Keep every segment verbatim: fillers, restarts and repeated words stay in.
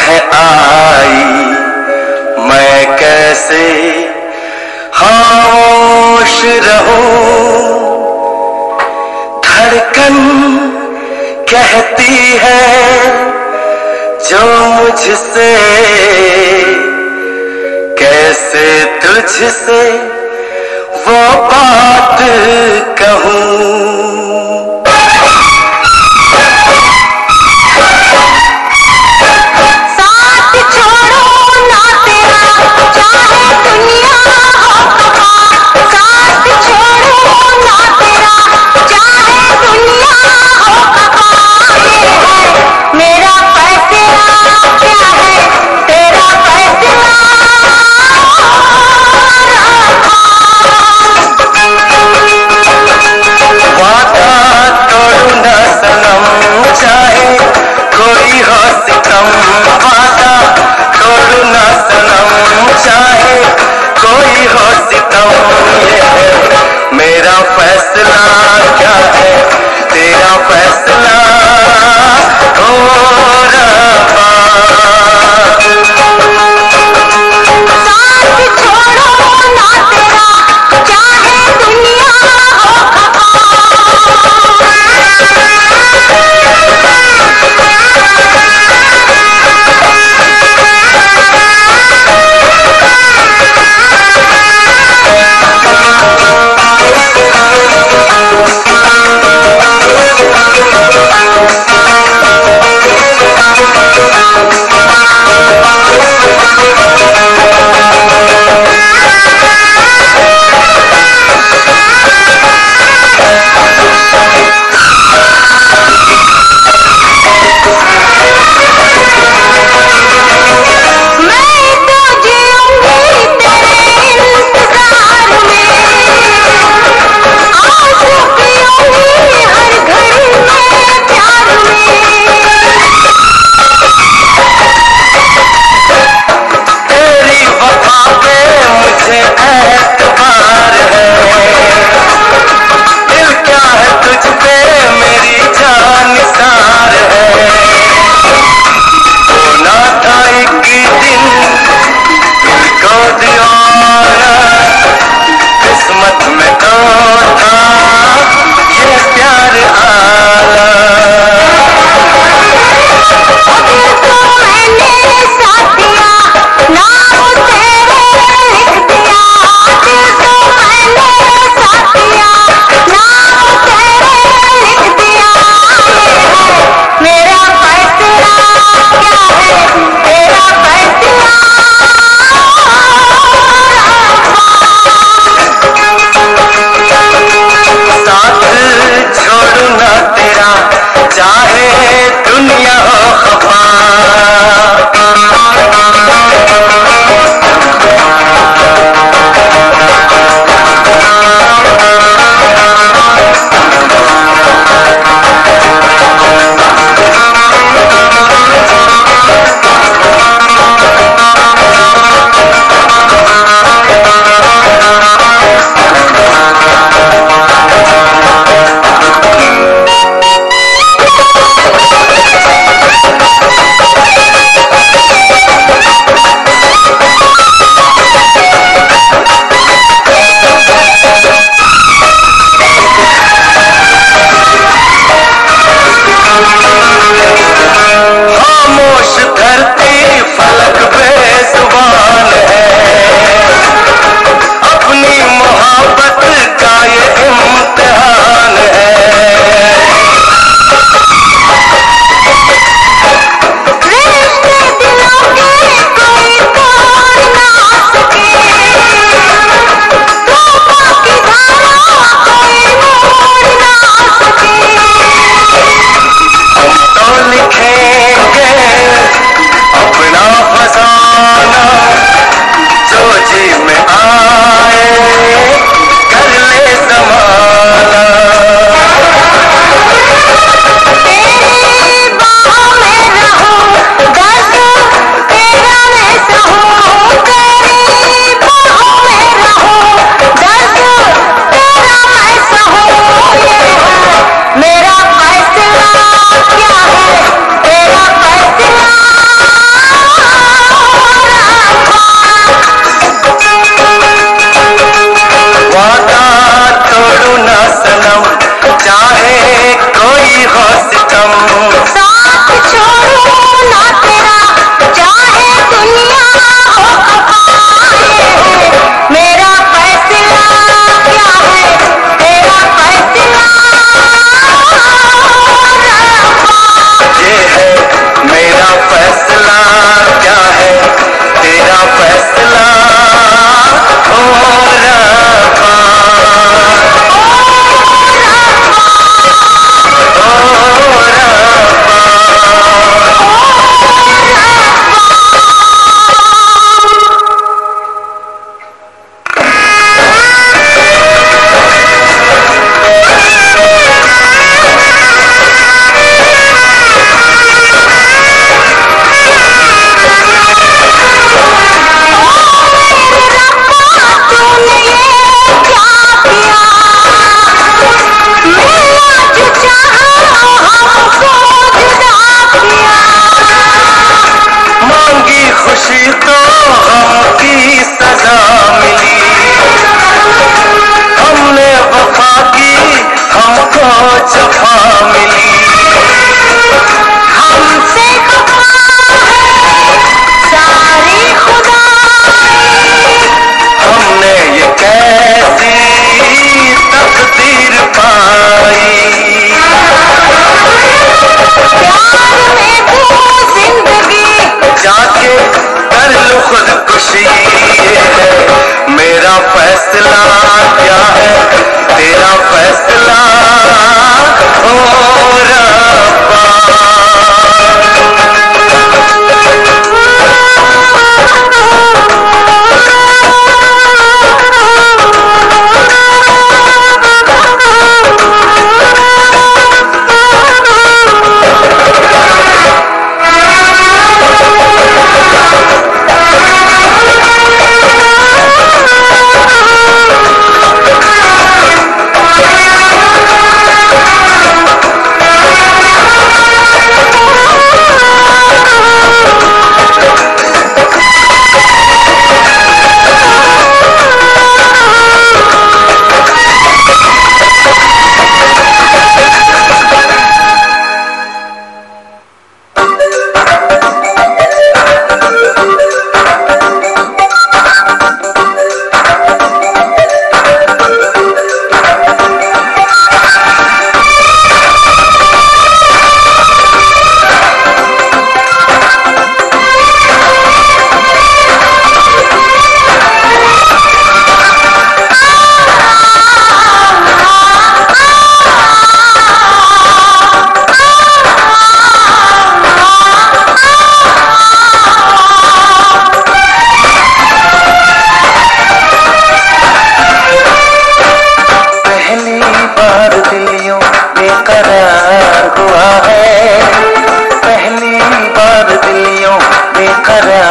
है आई, मैं कैसे खामोश रहूं। धड़कन कहती है जो मुझसे, कैसे तुझसे वो बात कहूं।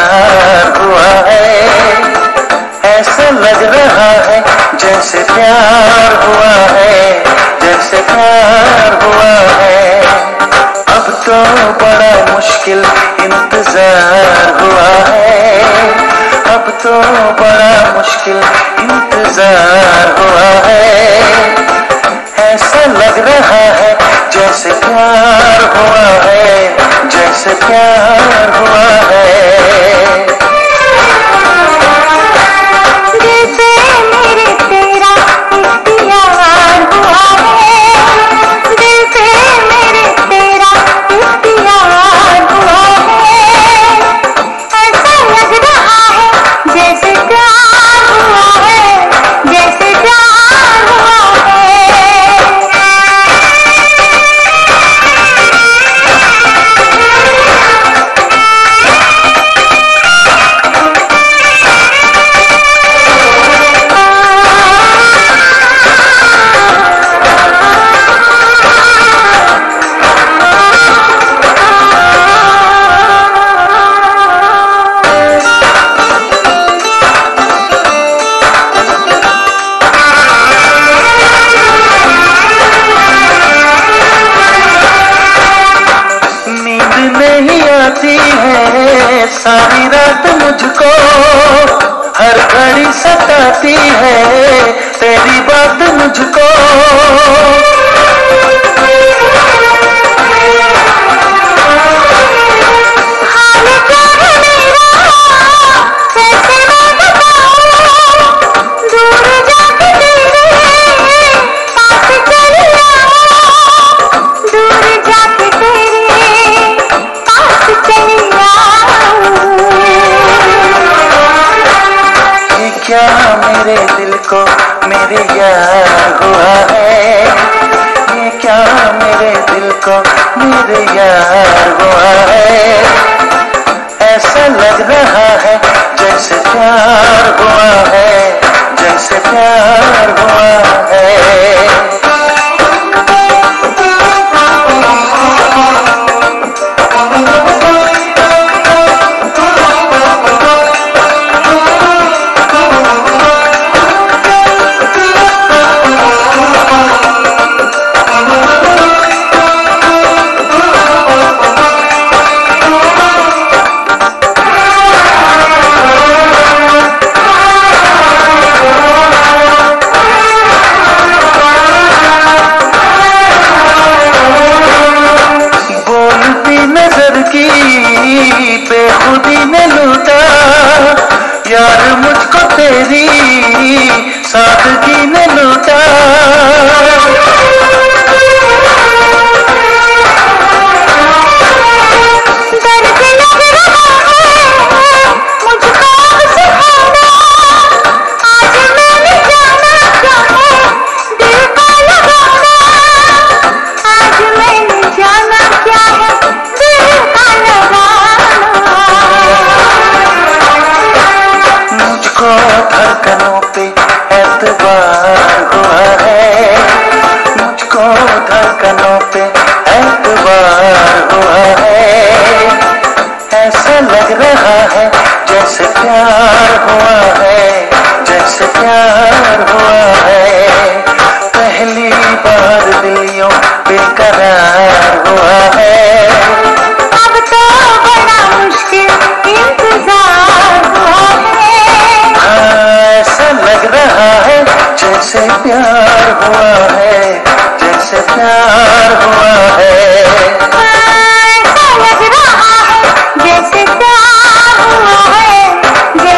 प्यार हुआ है, ऐसा लग रहा है जैसे प्यार हुआ है, जैसे प्यार हुआ है। अब तो बड़ा मुश्किल इंतजार हुआ है, अब तो बड़ा मुश्किल इंतजार हुआ है, ऐसा लग रहा है जैसे प्यार हुआ है, जैसे प्यार हुआ है। सारी रात मुझको हर घड़ी सताती है तेरी बात मुझको। क्या मेरे दिल को मेरे यार हुआ है, ये क्या मेरे दिल को मेरे यार हुआ है, ऐसा लग रहा है जैसे प्यार हुआ है, जैसे प्यार हुआ है। बेखुदी ने लूटा यार मुझको तेरी सादगी ने लूटा। दर्द लग रहा है मुझको सुहाना, आज मैंने जाना क्या है दिल का लगाना, आज मैंने जाना क्या है दिल का लगाना। मुझको धड़कनों पे एतबार हुआ है, मुझको धड़कनों पे एतबार हुआ है, ऐसा लग रहा है जैसे प्यार हुआ है, जैसे प्यार हुआ है। पहली बार दिल यूं बेकरार हुआ है, अब तो बड़ा मुश्किल इंतजार हुआ है। हाँ, ऐसा लग रहा है जैसे प्यार हुआ है, जैसे प्यार हुआ है। ऐसा लग रहा है जैसे प्यार हुआ है,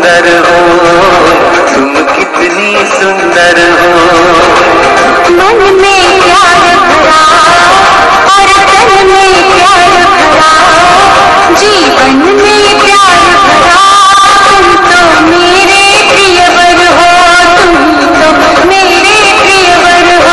सुंदर हो, तुम कितनी सुंदर हो। मन में प्यार भरा और तन में प्यार भरा, जीवन में प्यार भरा, तुम तो मेरे प्रियवर हो, तुम तो मेरे प्रियवर हो।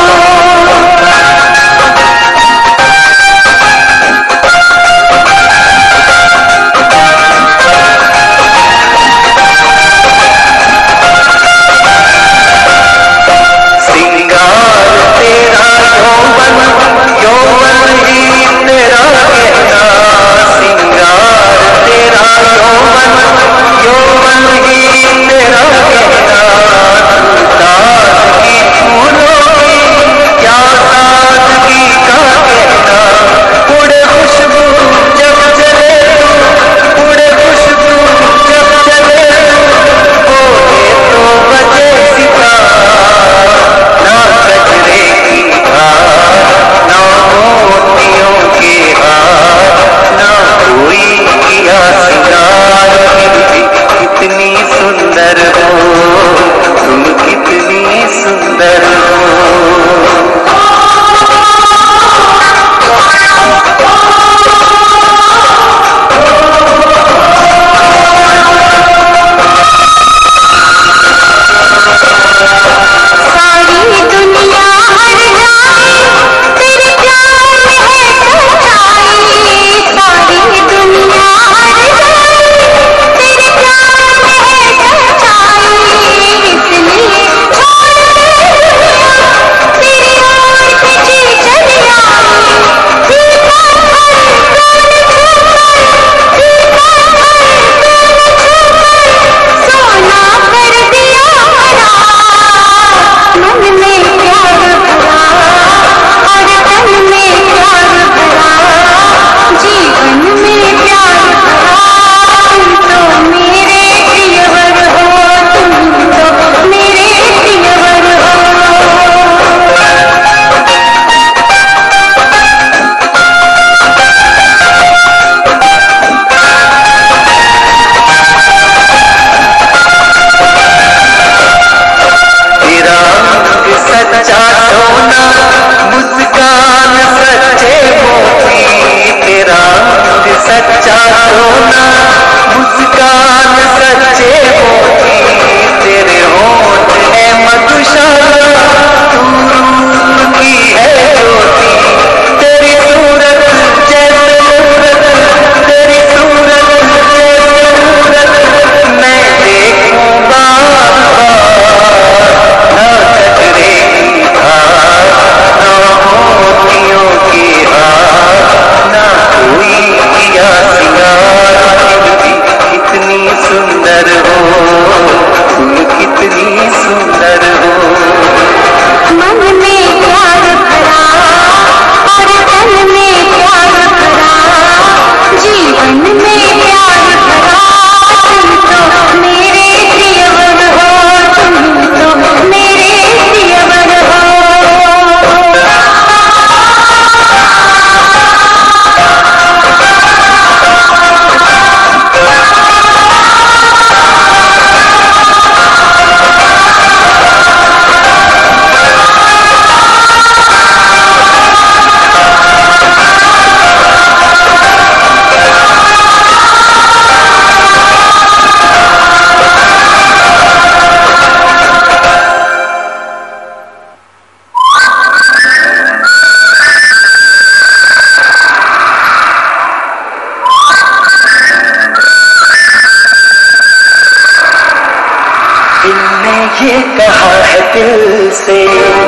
ये कहा है दिल से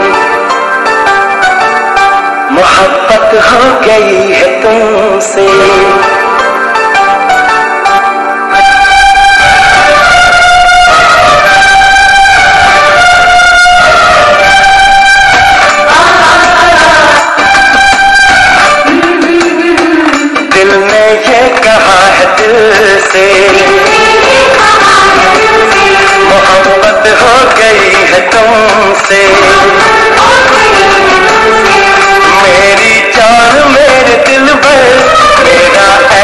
मोहब्बत हो गई है तुमसे। दिल ने ये कहा है दिल से मोहब्बत हो गई है तुमसे। मेरी जान मेरे दिल भर मेरा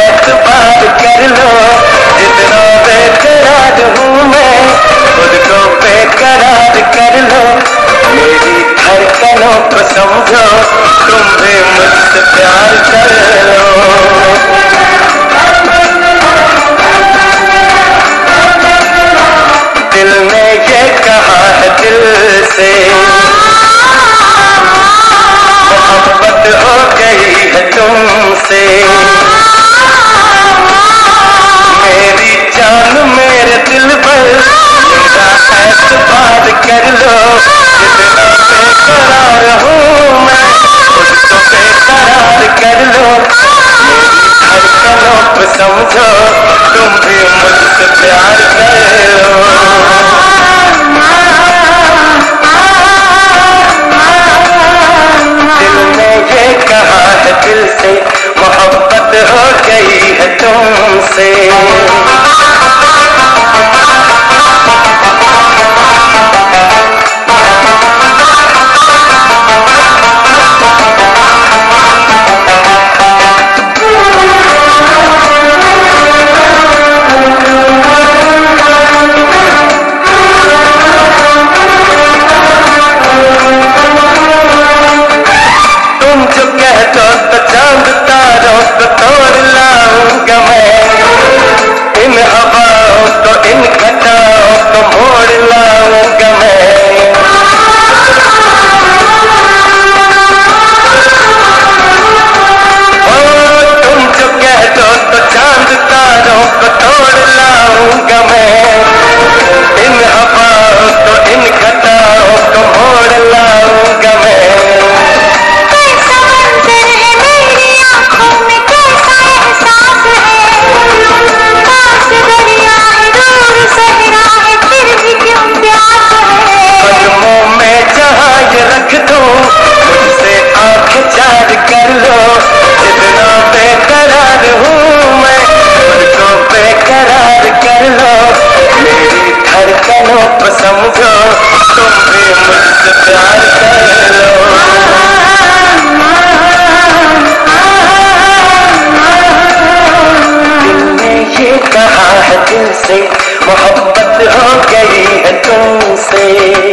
हो गई है तुमसे।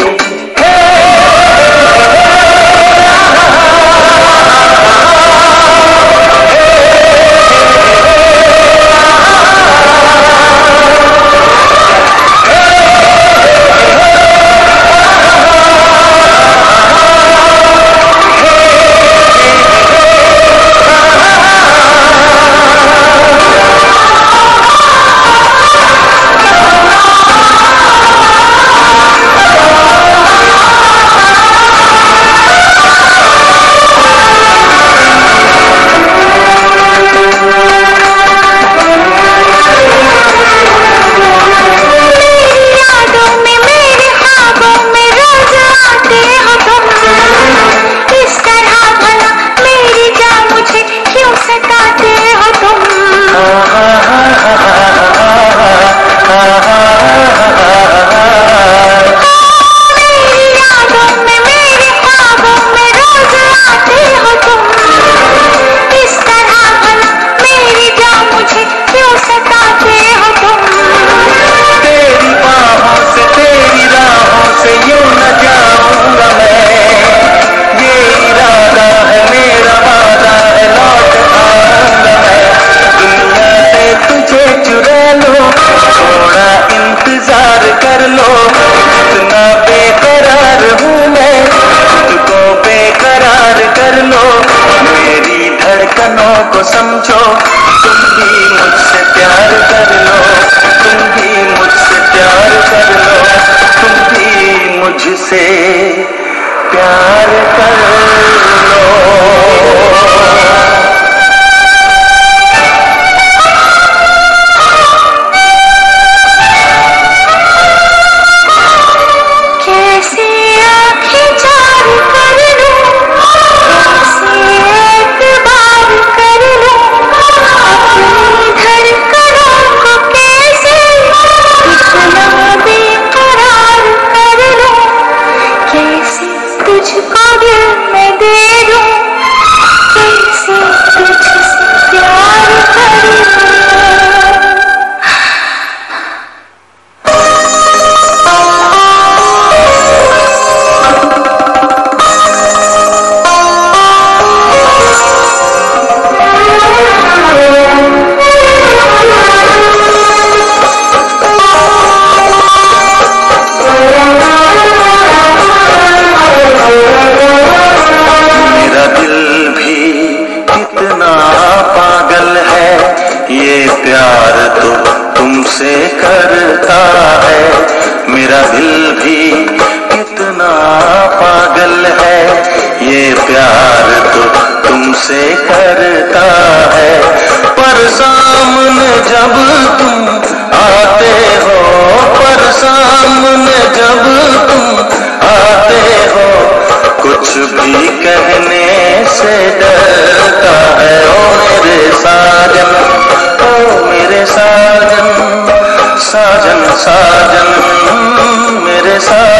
को समझो, तुम भी मुझसे प्यार कर लो, तुम भी मुझसे प्यार कर लो, तुम भी मुझसे प्यार कर लो। तुमसे करता है मेरा दिल भी कितना पागल है, ये प्यार तो तुमसे करता है। पर सामने जब तुम आते हो, पर सामने जब तुम आते हो, कुछ भी कहने से डरता है। ओ मेरे साजन, ओ मेरे साजन, साजन साजन मेरे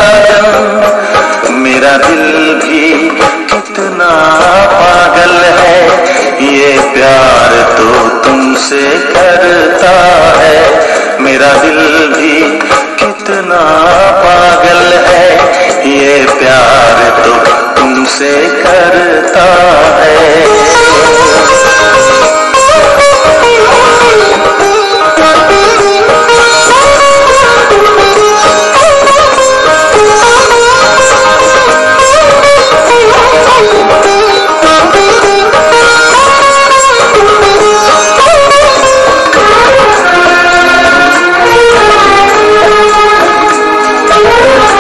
साजन, मेरा दिल भी कितना पागल है, ये प्यार तो तुमसे करता है। मेरा दिल भी कितना पागल है, ये प्यार तो तुमसे करता है।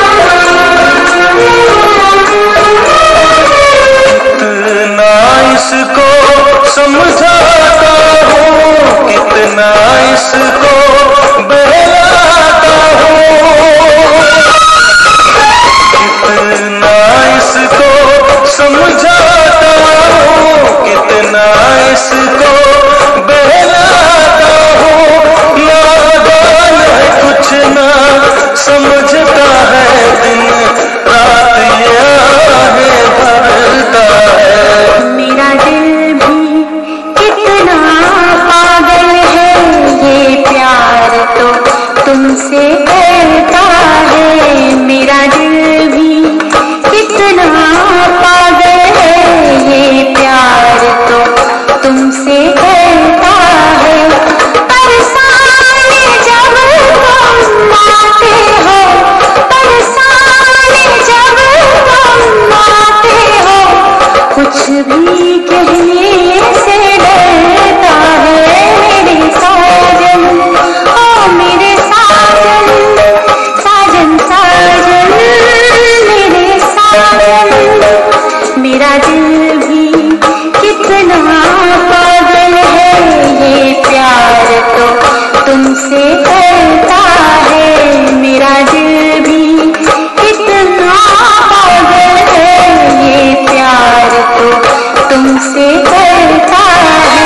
इस तुमसे करता है मेरा दिल भी कितना पागल है, ये प्यार तो तुमसे करता है। बरसाने जब तुम आते हो, बरसाने जब तुम आते हो, कुछ भी कहने से डरता है मेरे साजन, ओ मेरे साजन, साजन साजन मेरे साजन। मेरा दिल भी कितना पागल है, ये प्यार तो तुमसे करता है। मेरा दिल भी कितना पागल है, ये प्यार तो तुमसे करता है।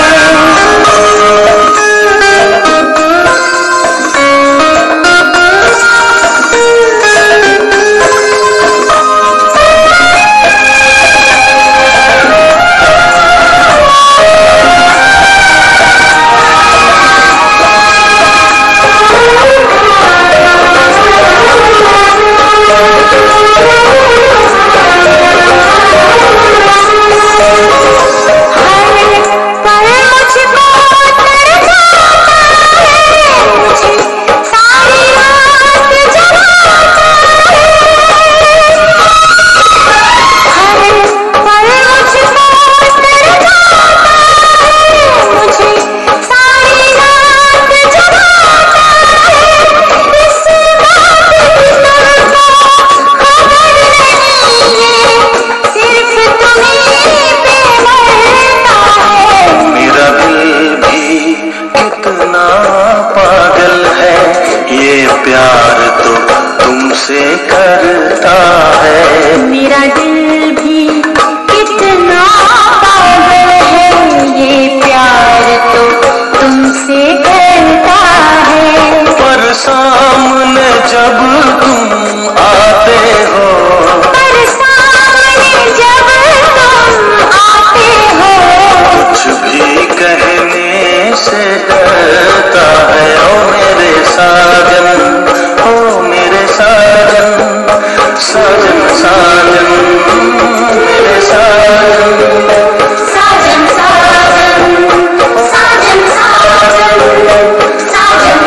प्यार तो तुमसे करता है। मेरा दिल भी कितना पागल है, ये प्यार तो तुमसे करता है। पर सामने जब तुम आते हो, पर सामने जब तुम आते हो, कुछ भी कहने से डरता है। ओ मेरे साजन, ओ मेरे साजन, साजन साजन मेरे साजन, साजन साजन साजन साजन साजन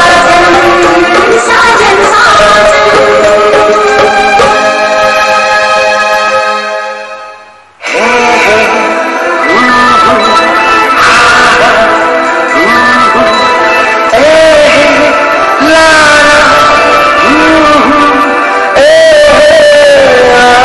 साजन साजन साजन। ला ला, ए, ए,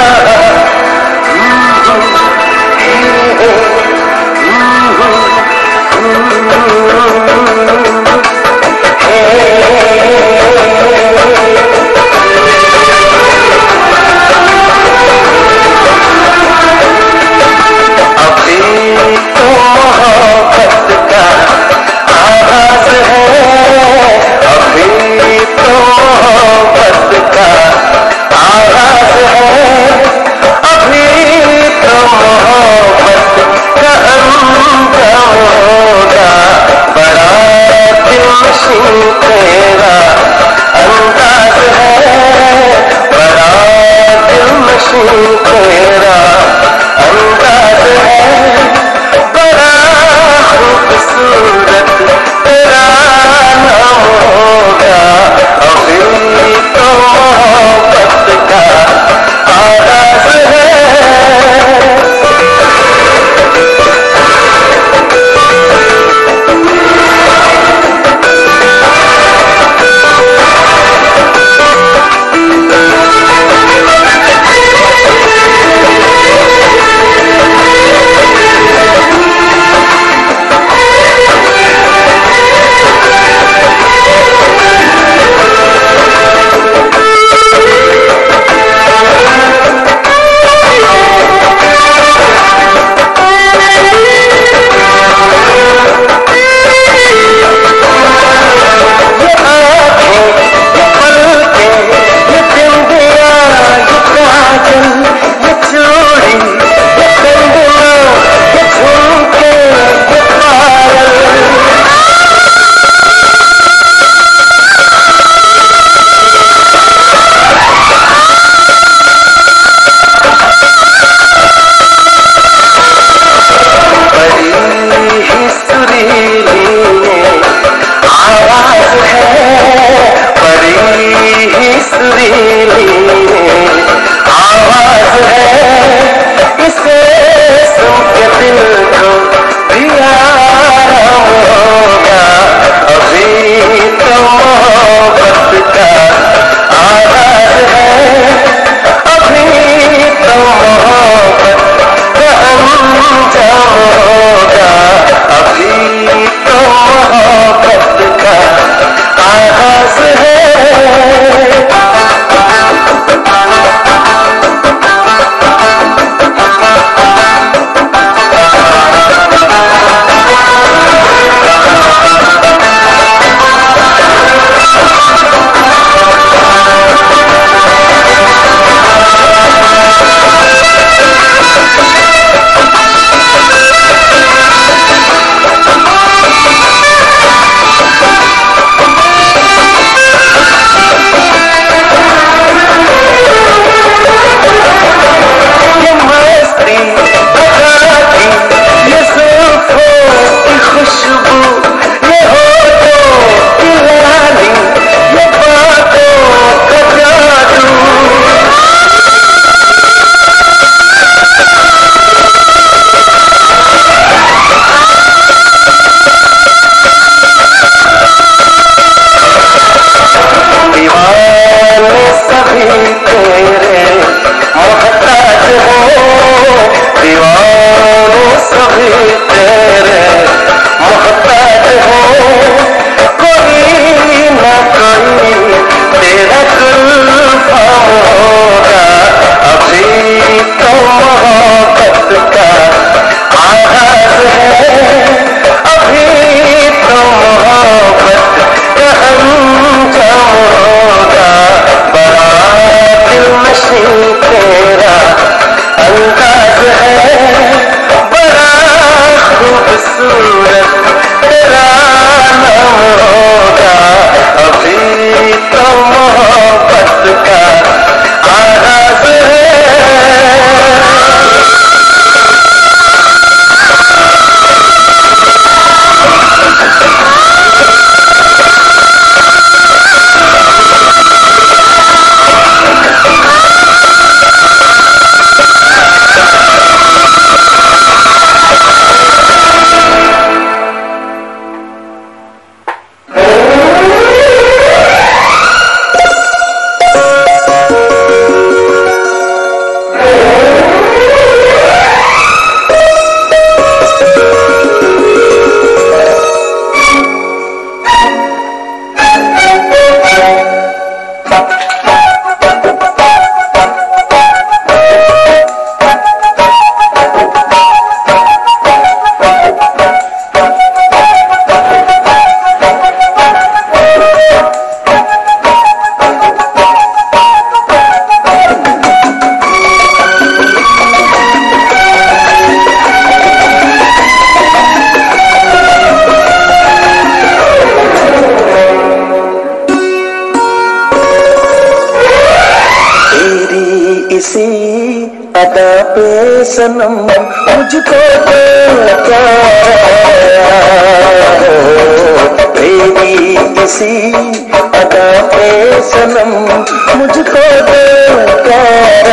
इसी अदा पे सनम मुझको तो प्यारा हो, तेरी इसी अदा पे सनम मुझको तो प्यारा।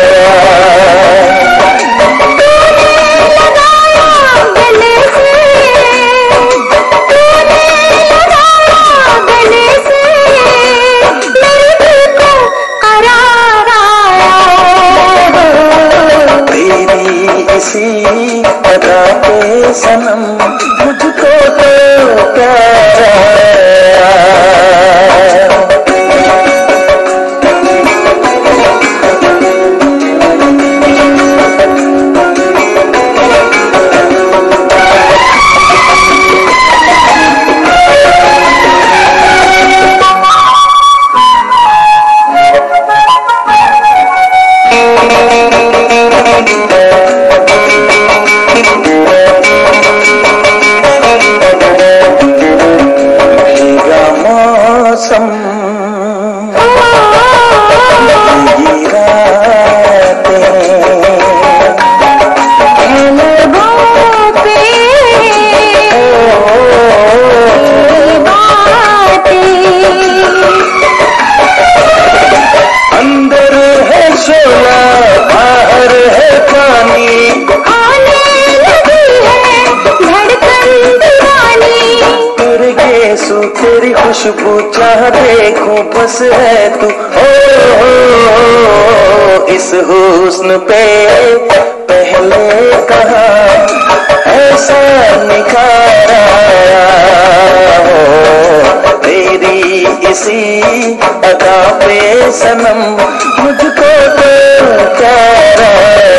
इसी अदा पे सनम मुझको तो प्यारा। तेरी खुशबू चाह देखूं बस है तू, ओ, ओ, ओ इस हुस्न पे पहले कहा ऐसा निखारा हो, तेरी इसी अदा पे सनम मुझको तो प्यारा।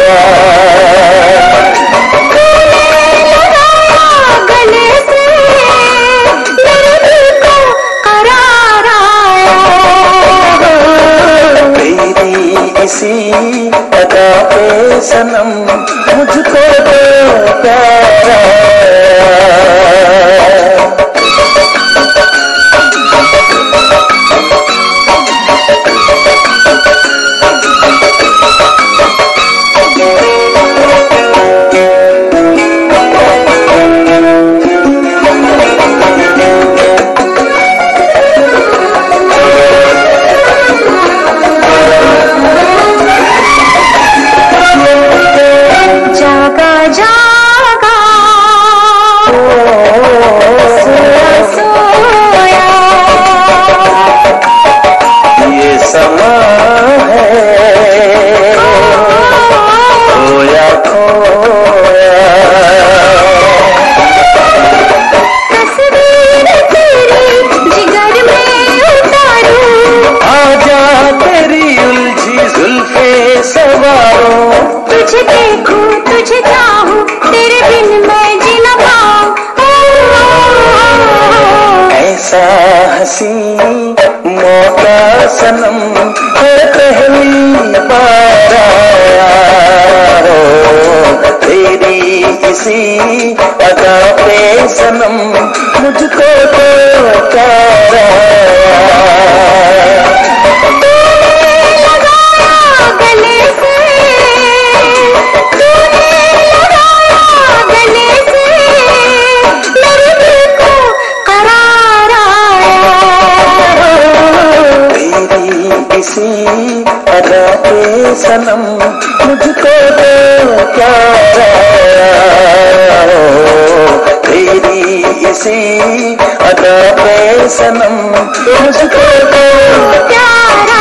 इसी अदा पे सनम मुझको तो प्यारा। तुझे देखूं तुझे चाहूं तेरे बिन मैं जी न पाऊं, ऐसा हंसी मौका सनम है पहली बार आया हो, तेरी इसी अदा पे सनम मुझको तो प्यारा। इसी अदा पे सनम मुझको तो प्यारा हो, तेरी इसी अदा पे सनम मुझको तो प्यारा।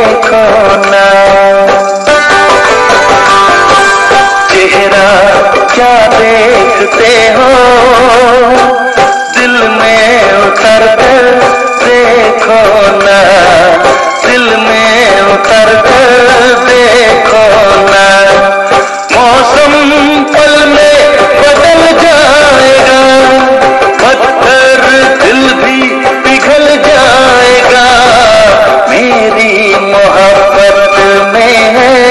देखो ना, चेहरा क्या देखते हो, दिल में उतर कर देखो ना, दिल में उतर कर देखो ना। मौसम पल में बदल जाएगा, पत्थर दिल भी पिघल जाएगा, मेरी मोहब्बत में है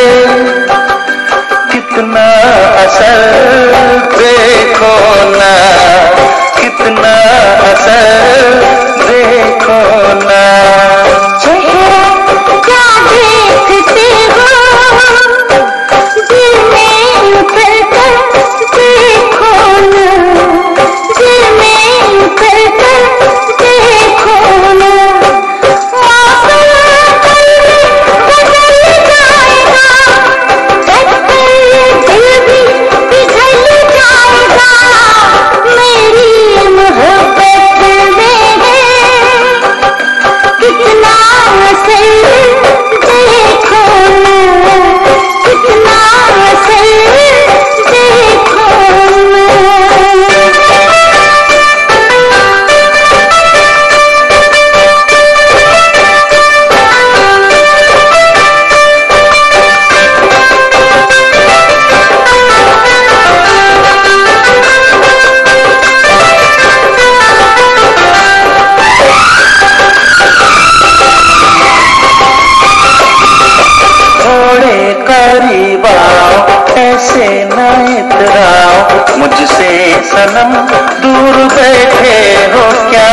कितना असर देखो ना, कितना असर देखो ना। चेहरा क्या देखते हो, दिल में उतर कर देखो ना, दिल में उतर कर देखो ना। मौसम पल में बदल जाएगा, पत्थर दिल भी पिघल जाएगा, मेरी मोहब्बत में है कितना असर देखो ना, कितना असर देखो ना। थोड़े करीब आओ, ऐसे न इतराओ, मुझसे सनम दूर बैठे हो क्या।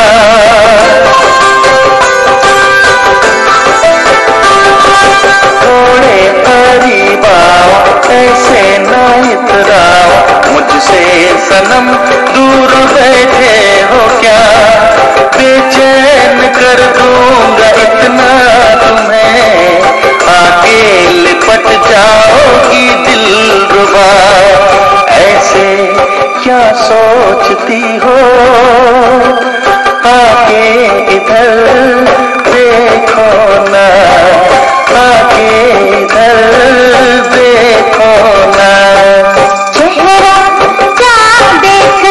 थोड़े करीब आओ, ऐसे न इतराओ, मुझसे सनम दूर बैठे हो क्या। बेचैन कर दूंगा इतना तुम्हें, आगे लिपट जाओगी दिलरुबा। ऐसे क्या सोचती हो, आगे इधर देखो ना, आगे इधर देखो ना। चेहरा क्या देख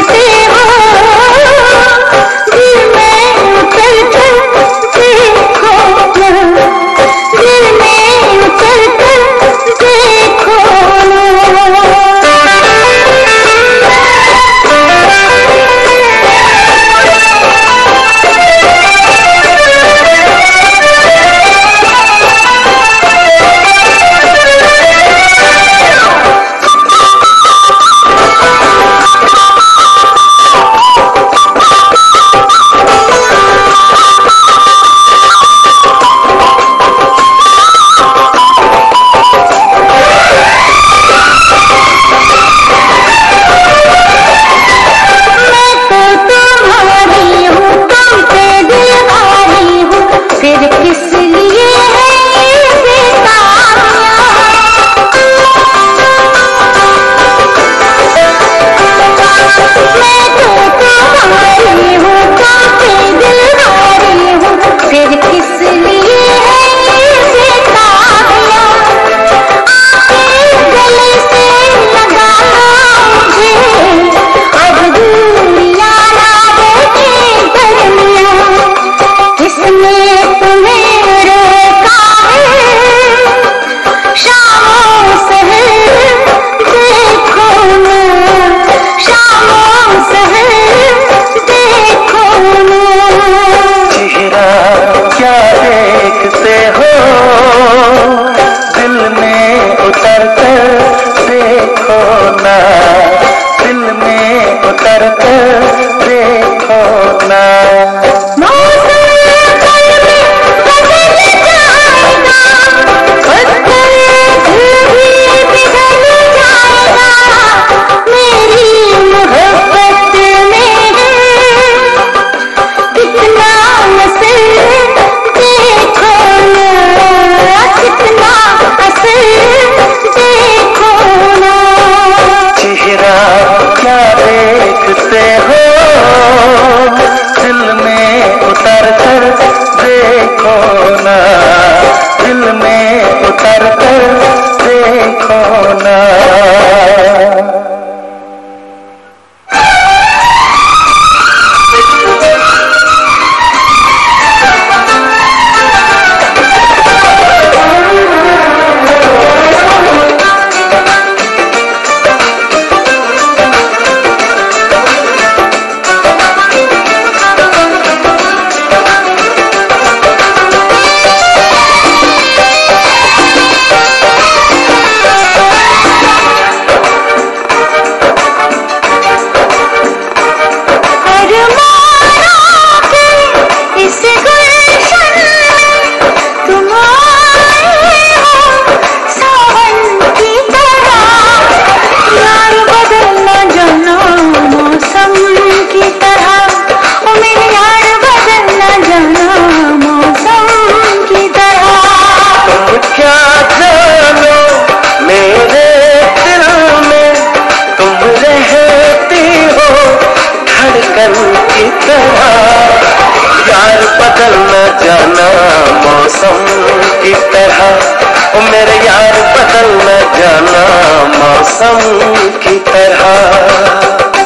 मौसम की तरह, ओ मेरे यार बदल न जाना मौसम की तरह।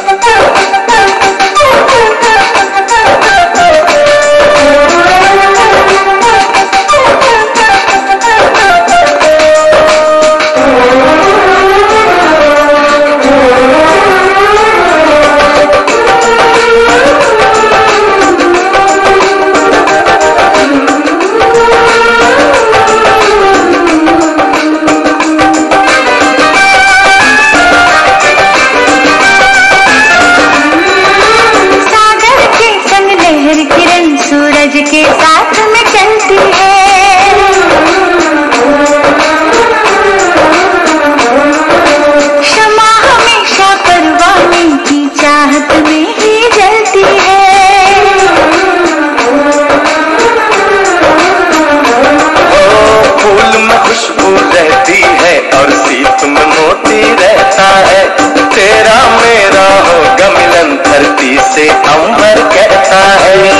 के साथ में चलती है, शमा हमेशा परवाने की चाहत में ही जलती है। ओ फूल में खुशबू रहती है और सीप में मोती रहता है, तेरा मेरा होगा मिलन धरती से अंबर कहता है।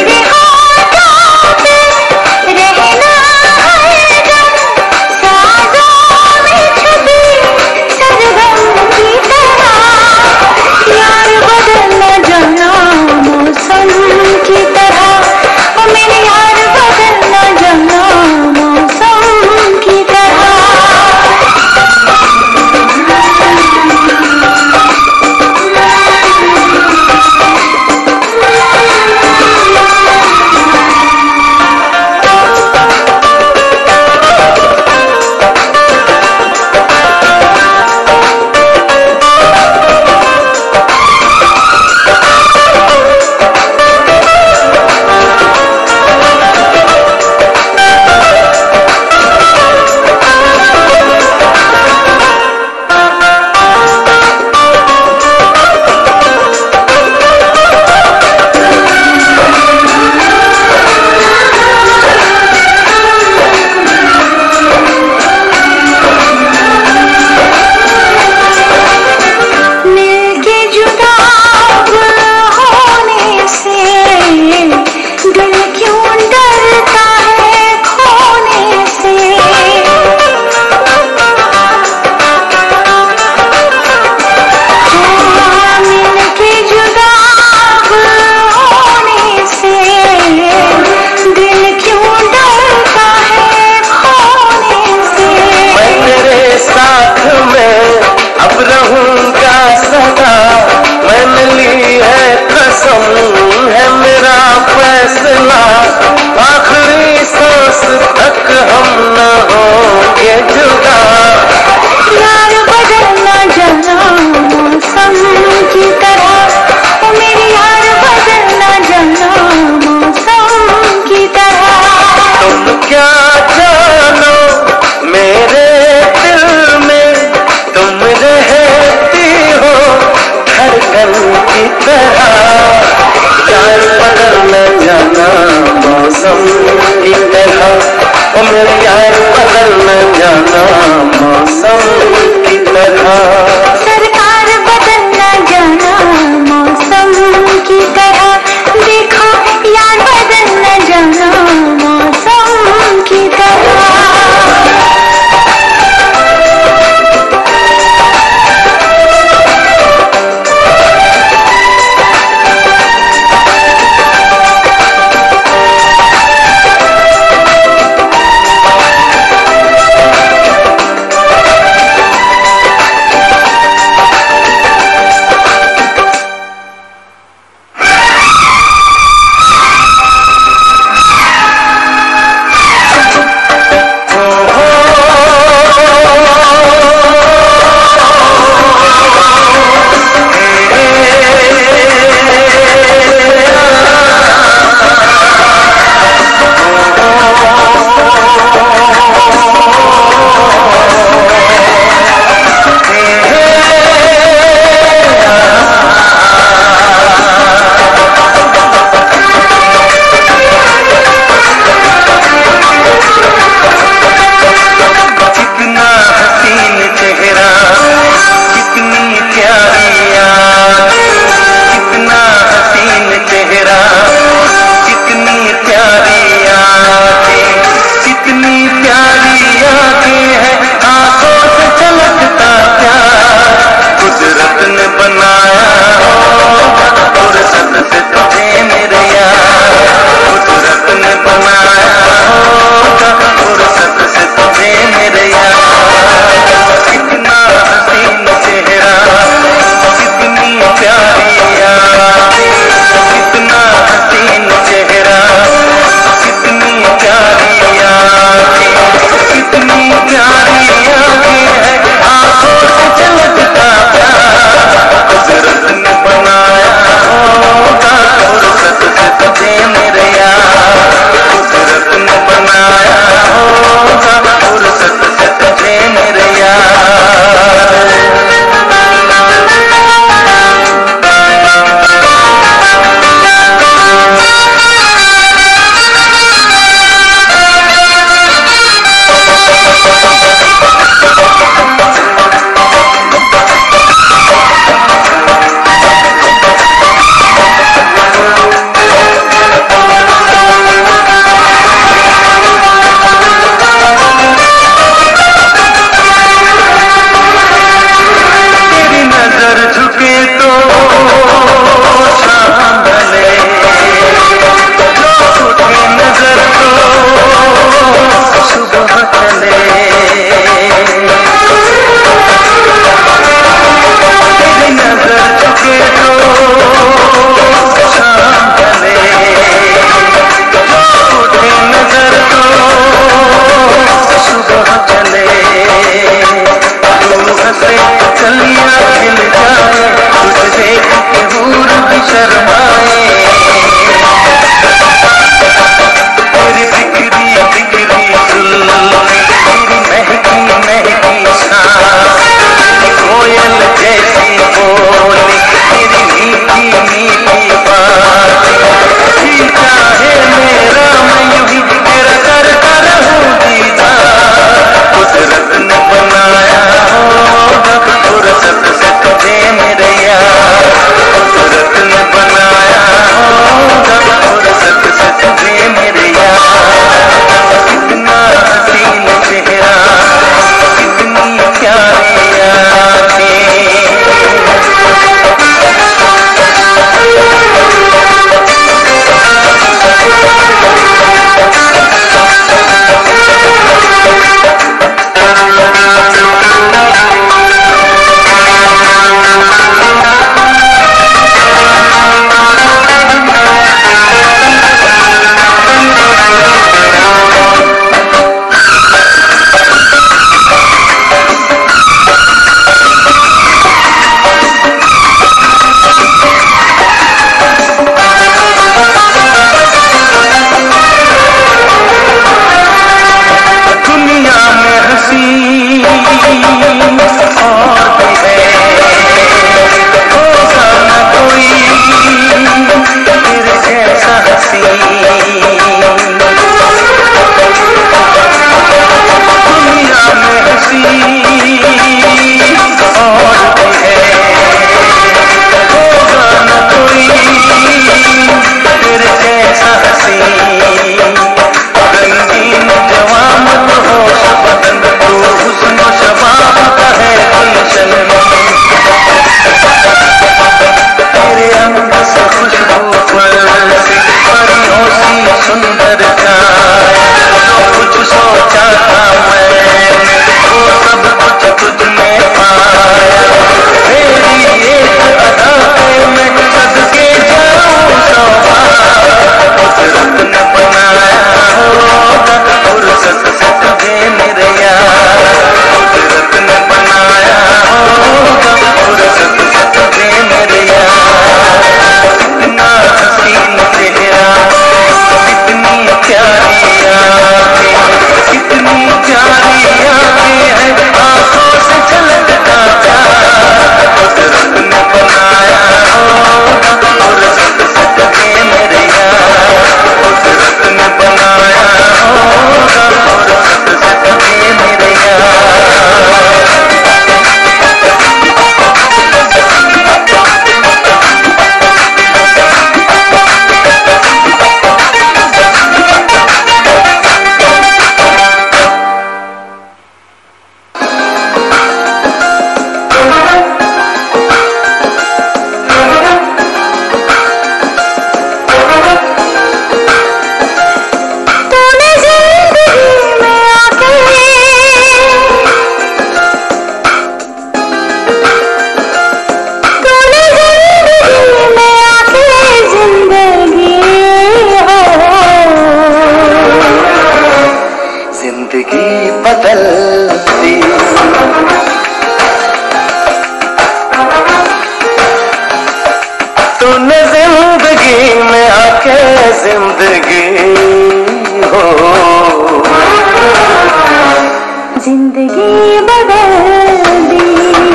जिंदगी बदल दी।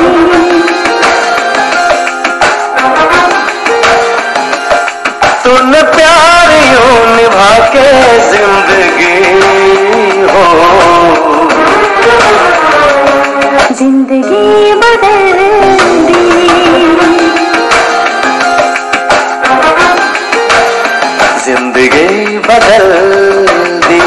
तूने प्यार यूं निभा के जिंदगी हो जिंदगी बदल दी। जिंदगी बदल दी।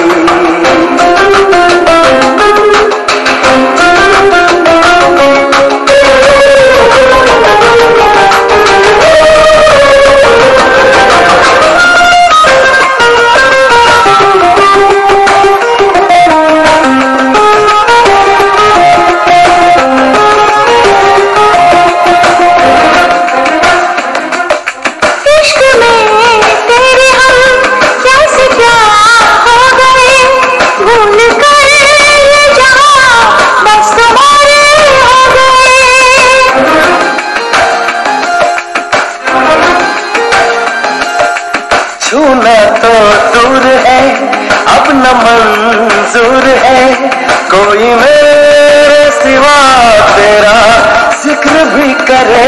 छूना तो दूर है अब न मंजूर है कोई मेरे सिवा तेरा जिक्र भी करे।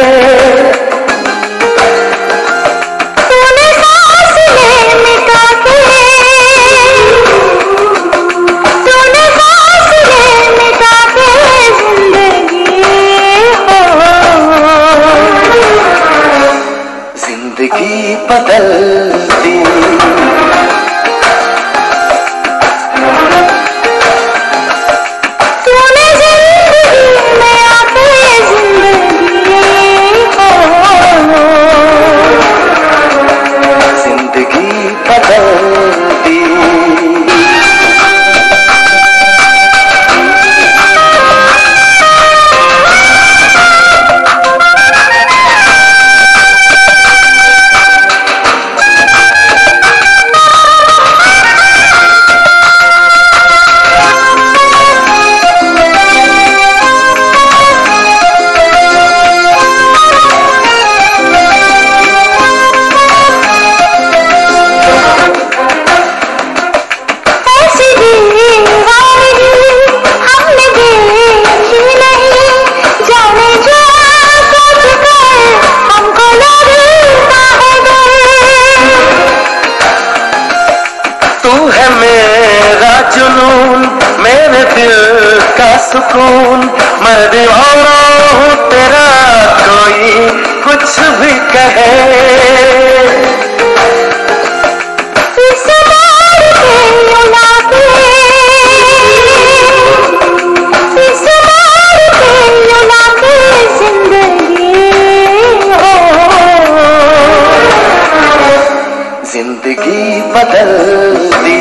तूने फासले मिटा के तूने फासले मिटा के जिंदगी हो जिंदगी बदल दी। तूने जिंदगी में आके जिंदगी हो जिंदगी बदल दी। जुनून मेरे दिल का सुकून मैं दीवाना हूँ तेरा कोई कुछ भी कहे। इस बार के युनाके इस बार के युनाके जिंदगी हो जिंदगी बदल दी।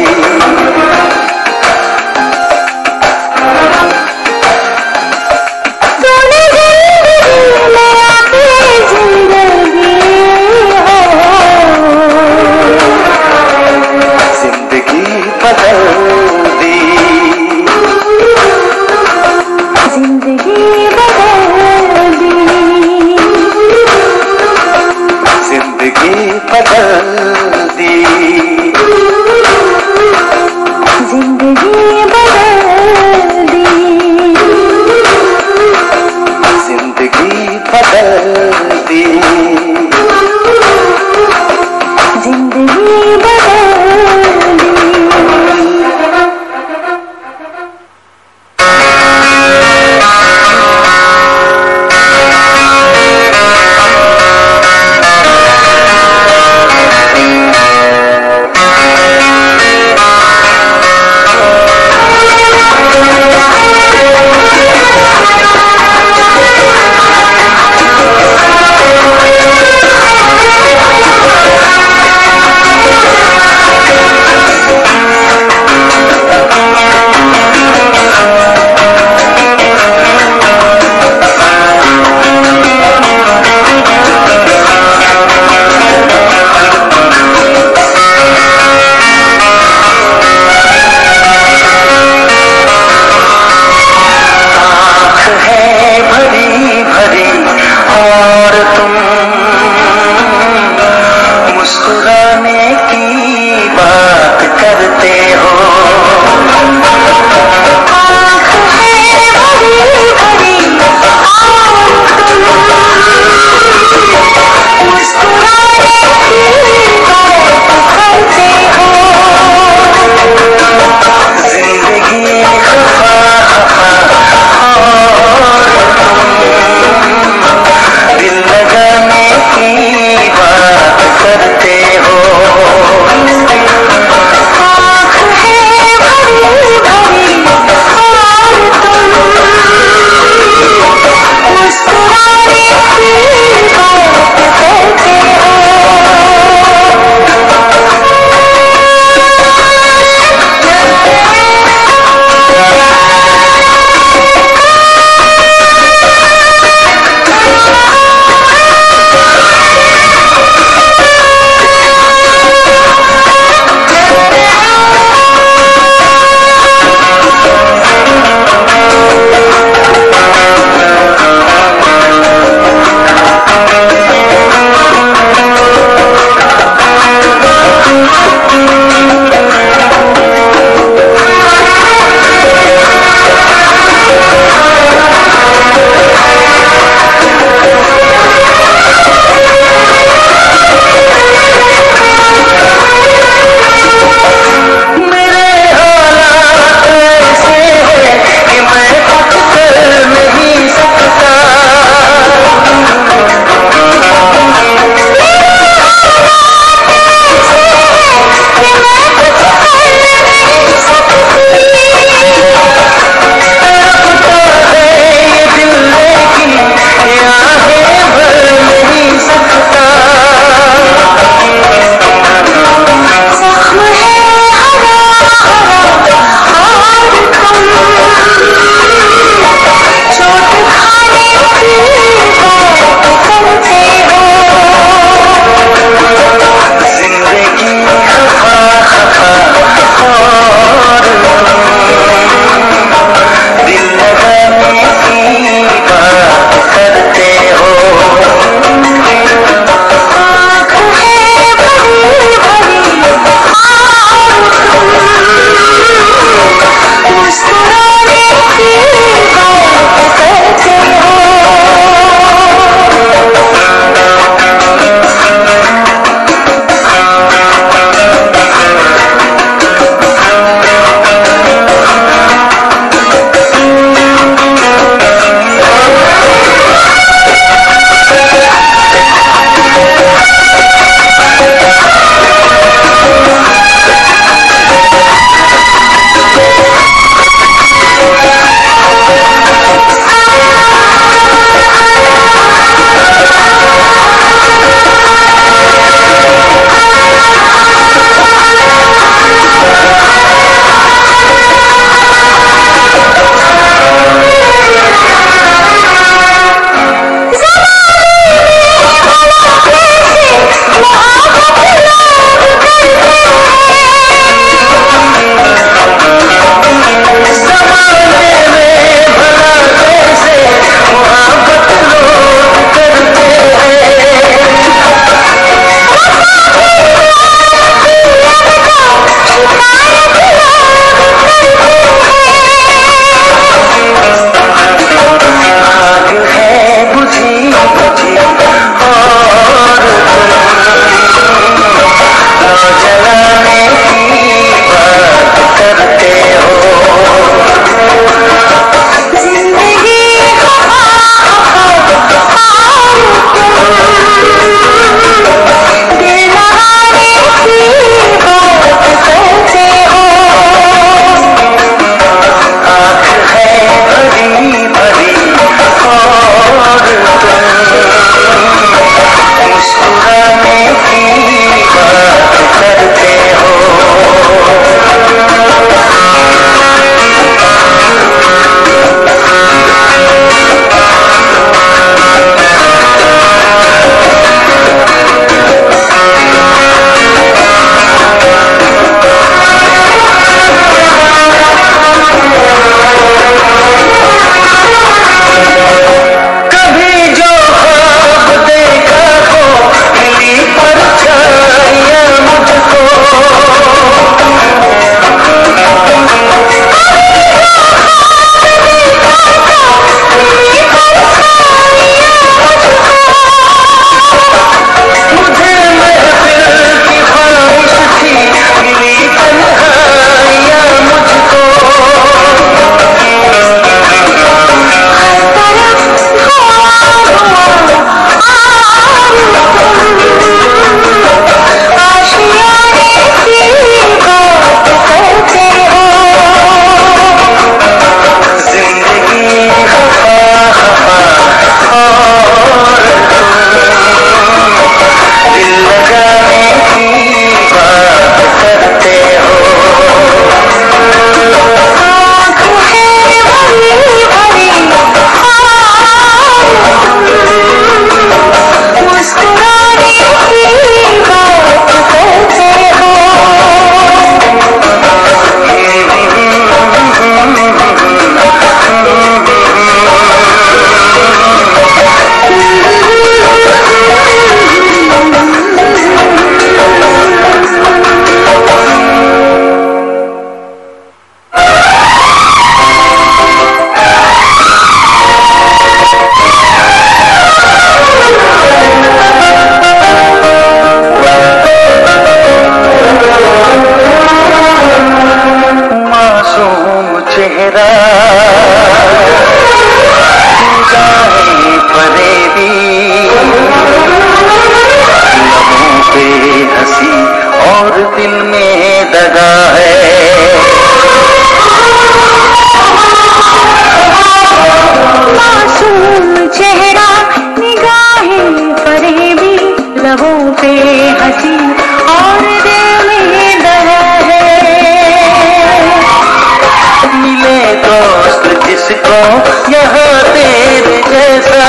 यहाँ तेरे जैसा,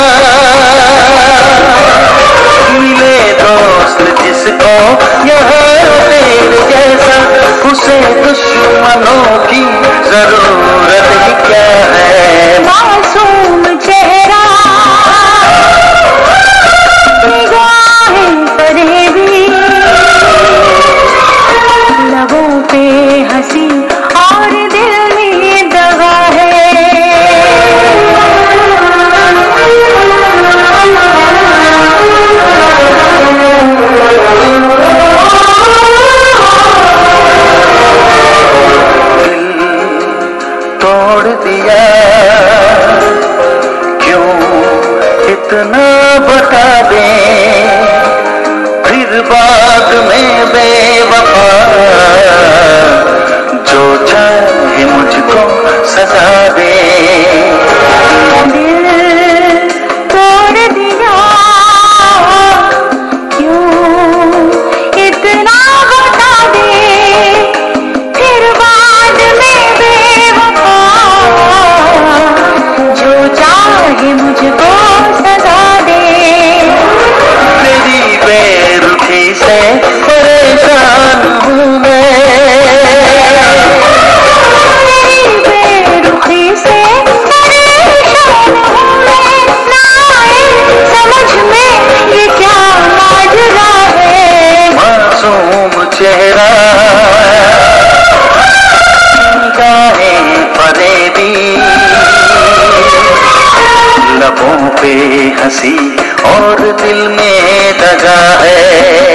मिले दोस्त जिसको यहाँ तेरे जैसा, उसे दुश्मनों की जरूरत ही क्या है। मासूम चेहरा, निगाहें फरेबी, लबों पे हंसी और दिल में दगा है। तोड़ दिया क्यों इतना बता दे, फिर बाद में बेवफा जो चाहे मुझको सजा दे। दिल तोड़ दिया क्यों इतना बता दे, फिर बाद में बेवफा जो चाहे मुझको सजा दे। तेरी बेरुखी से परेशान हूँ मैं, तेरी बेरुखी से परेशान हूँ मैं, ना आए समझ में ये क्या माजरा है। मासूम चेहरा, निगाहें फरेबी, लबों पे हंसी और दिल में दगा है।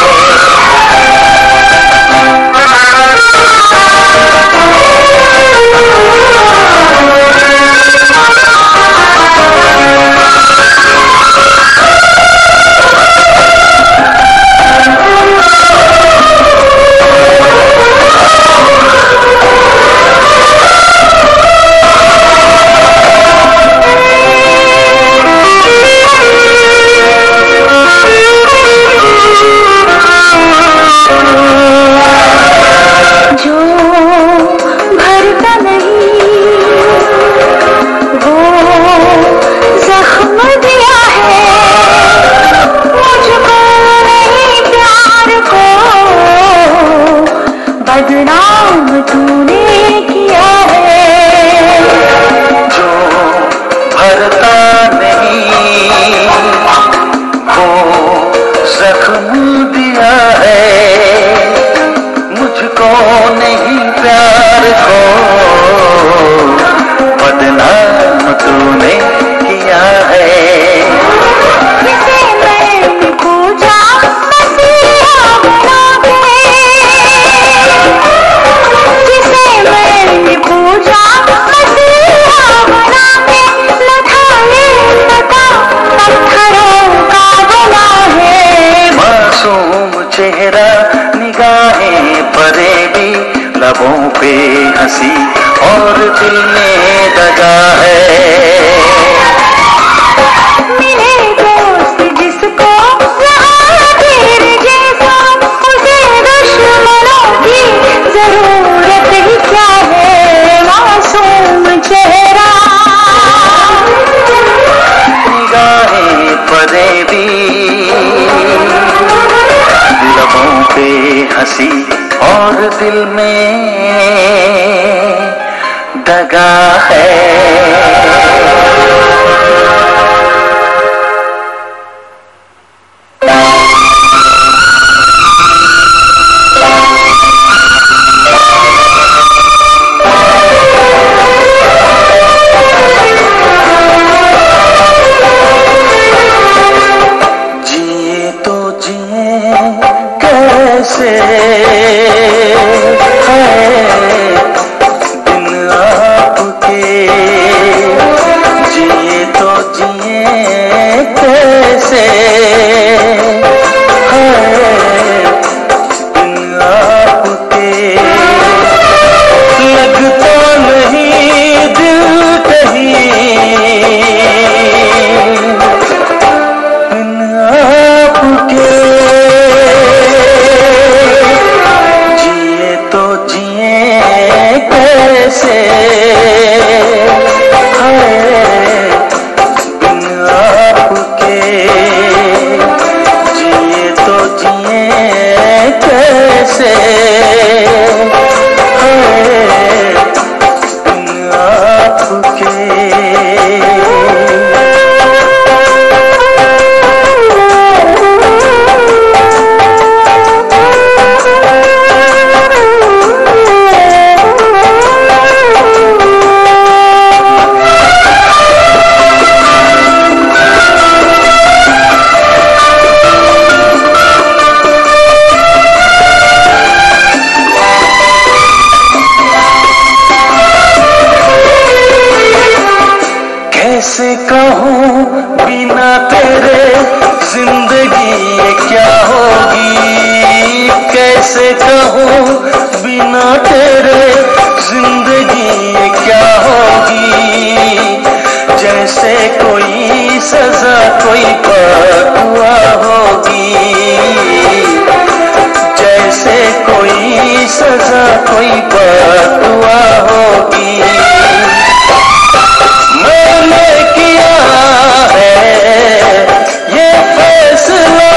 जो भरता नहीं वो जख्म दिया है, मुझको नहीं प्यार को बदनाम तूने किया है। जो भरता नहीं वो जख्म दिया है, मुझको नहीं प्यार को बदनाम तूने किया है। किसे मैंने पूजा मसीहा बना के, किसे मैंने पूजा मसीहा बना के, लठाए पता पत्थरों का बना है। मासूम चेहरा, निगाहें फरेबी, लबों पे हंसी और दिल में दगा है। मिले दोस्त जिसको यहाँ तेरे जैसा, उसे दुश्मनों की जरूरत ही क्या है। मासूम चेहरा, निगाहें फरेबी, लबों पे हंसी और दिल में दगा है। जिए तो जिए कैसे, कैसे कहूँ बिना तेरे जिंदगी ये क्या होगी, कैसे कहूँ बिना तेरे जिंदगी ये क्या होगी। जैसे कोई सजा कोई बदुआ होगी, जैसे कोई सजा कोई बदुआ होगी। मैंने किया है ये फैसला,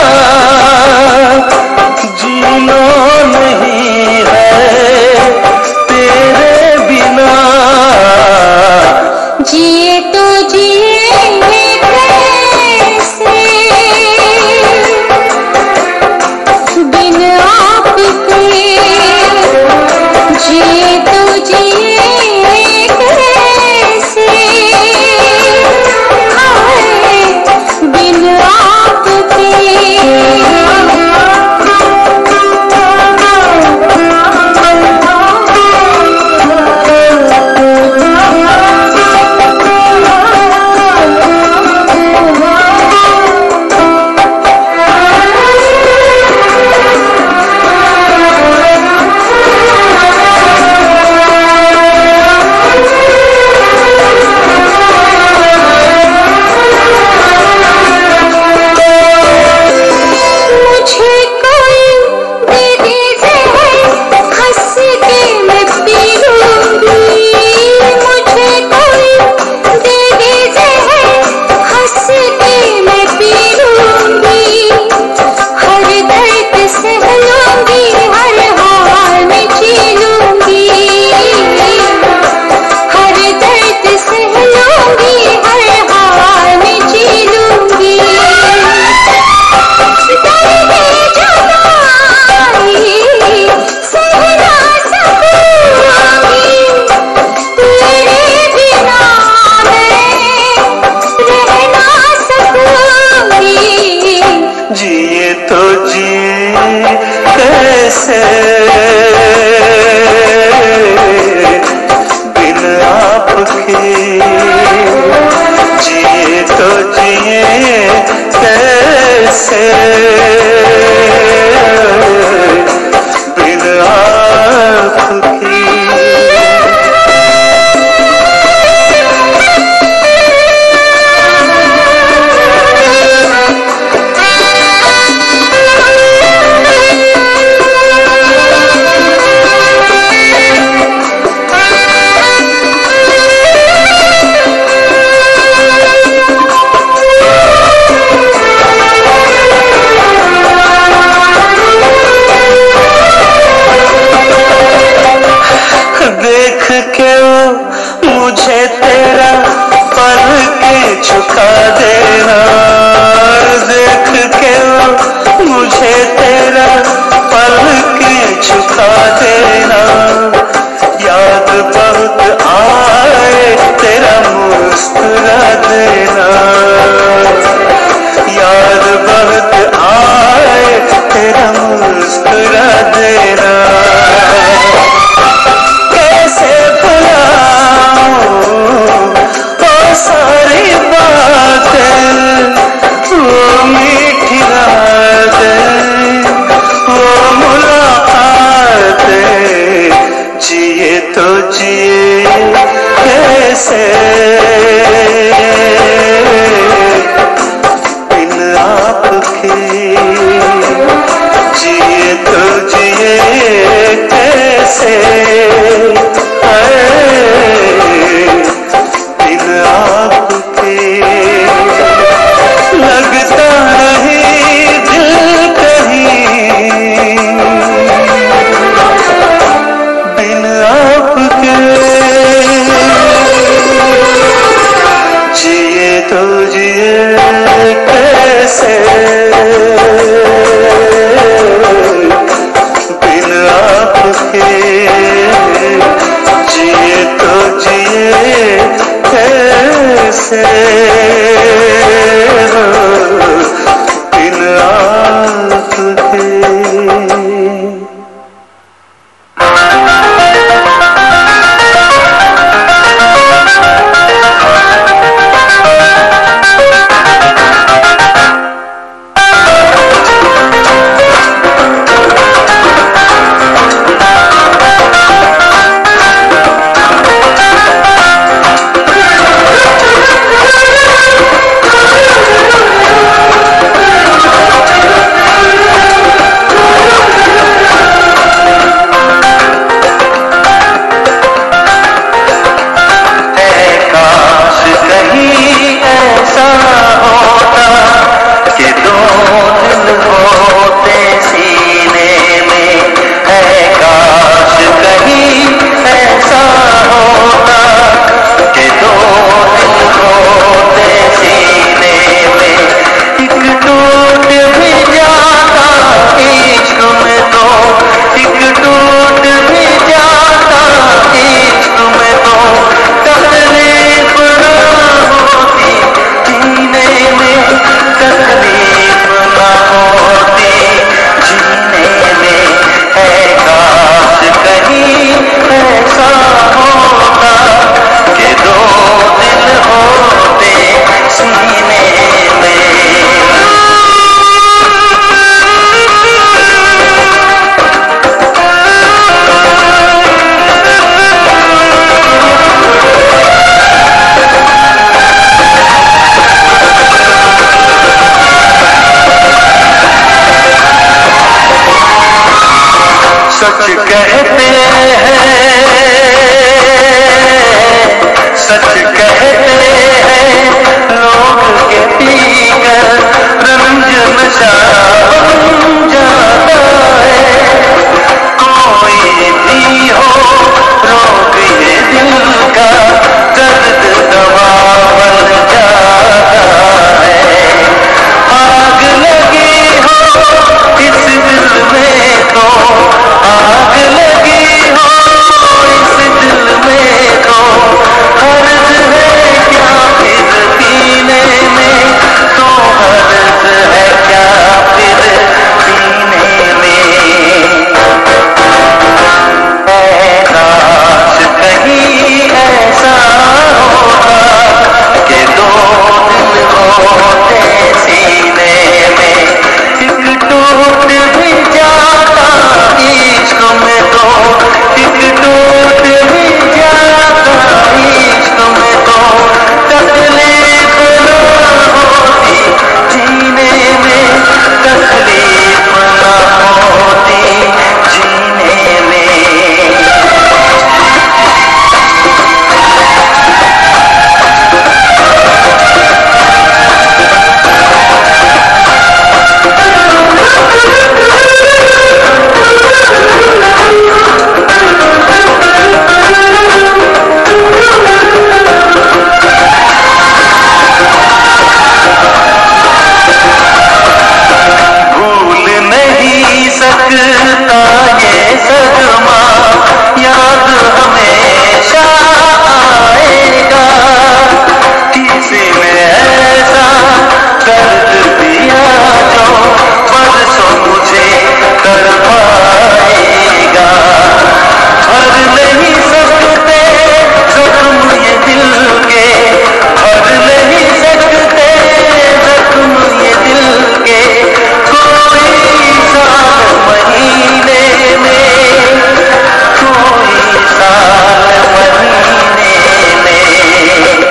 जीना नहीं है तेरे बिना। जिए तो जिए कैसे बिन आपके, जिए तो जिए कैसे हाय बिन आपके। जिए तो जिए कैसे बिन आपके, जिए तो जिए कैसे बिन आपके। देख के मुझे तेरा पल के झुका देना, देख के मुझे तेरा पल के झुका देना। याद बहुत आए तेरा मुस्कुरा देना, याद बहुत आए तेरा मुस्कुरा देना। कैसे भुलाऊं वो सारी बातें, वो मीठी रातें, वो मुलाकातें। जिए तो जिए कैसे बिन आपके, जिए तो जिए कैसे बिन आपके। लगता नहीं दिल कहीं बिन आपके, जिए तो जिए कैसे बिन आपके, जिए तो जिए कैसे बिन आपके। कहते हैं, सच कहते हैं लोग के पीकर रंज नशा बन जाता है। कोई भी हो रोग ये दिल का दर्द दवा बन जाता है। आग लगी हो इस दिल में तो, आग लगी हो इस दिल में तो, हर्ज है क्या फिर पीने में, तो हर्ज है क्या फिर पीने में। ऐ काश कहीं ऐसा होता कि दो दिल होते सीने में, एक टूट भी जाता इश्क में तो, एक टूट भी जाता इश्क में तो, तकलीफ न होती जीने में, तकलीफ न होती जीने में। भूल नहीं सकता ये सदमा, याद हमेशा आएगा। किसी ने ऐसा दर्द दिया जो बरसों मुझे तड़पाएगा। भर नहीं सकते जख्म ये दिल के, भर नहीं सकते जख्म ये दिल के, कोई साल महीने में, कोई साल महीने में।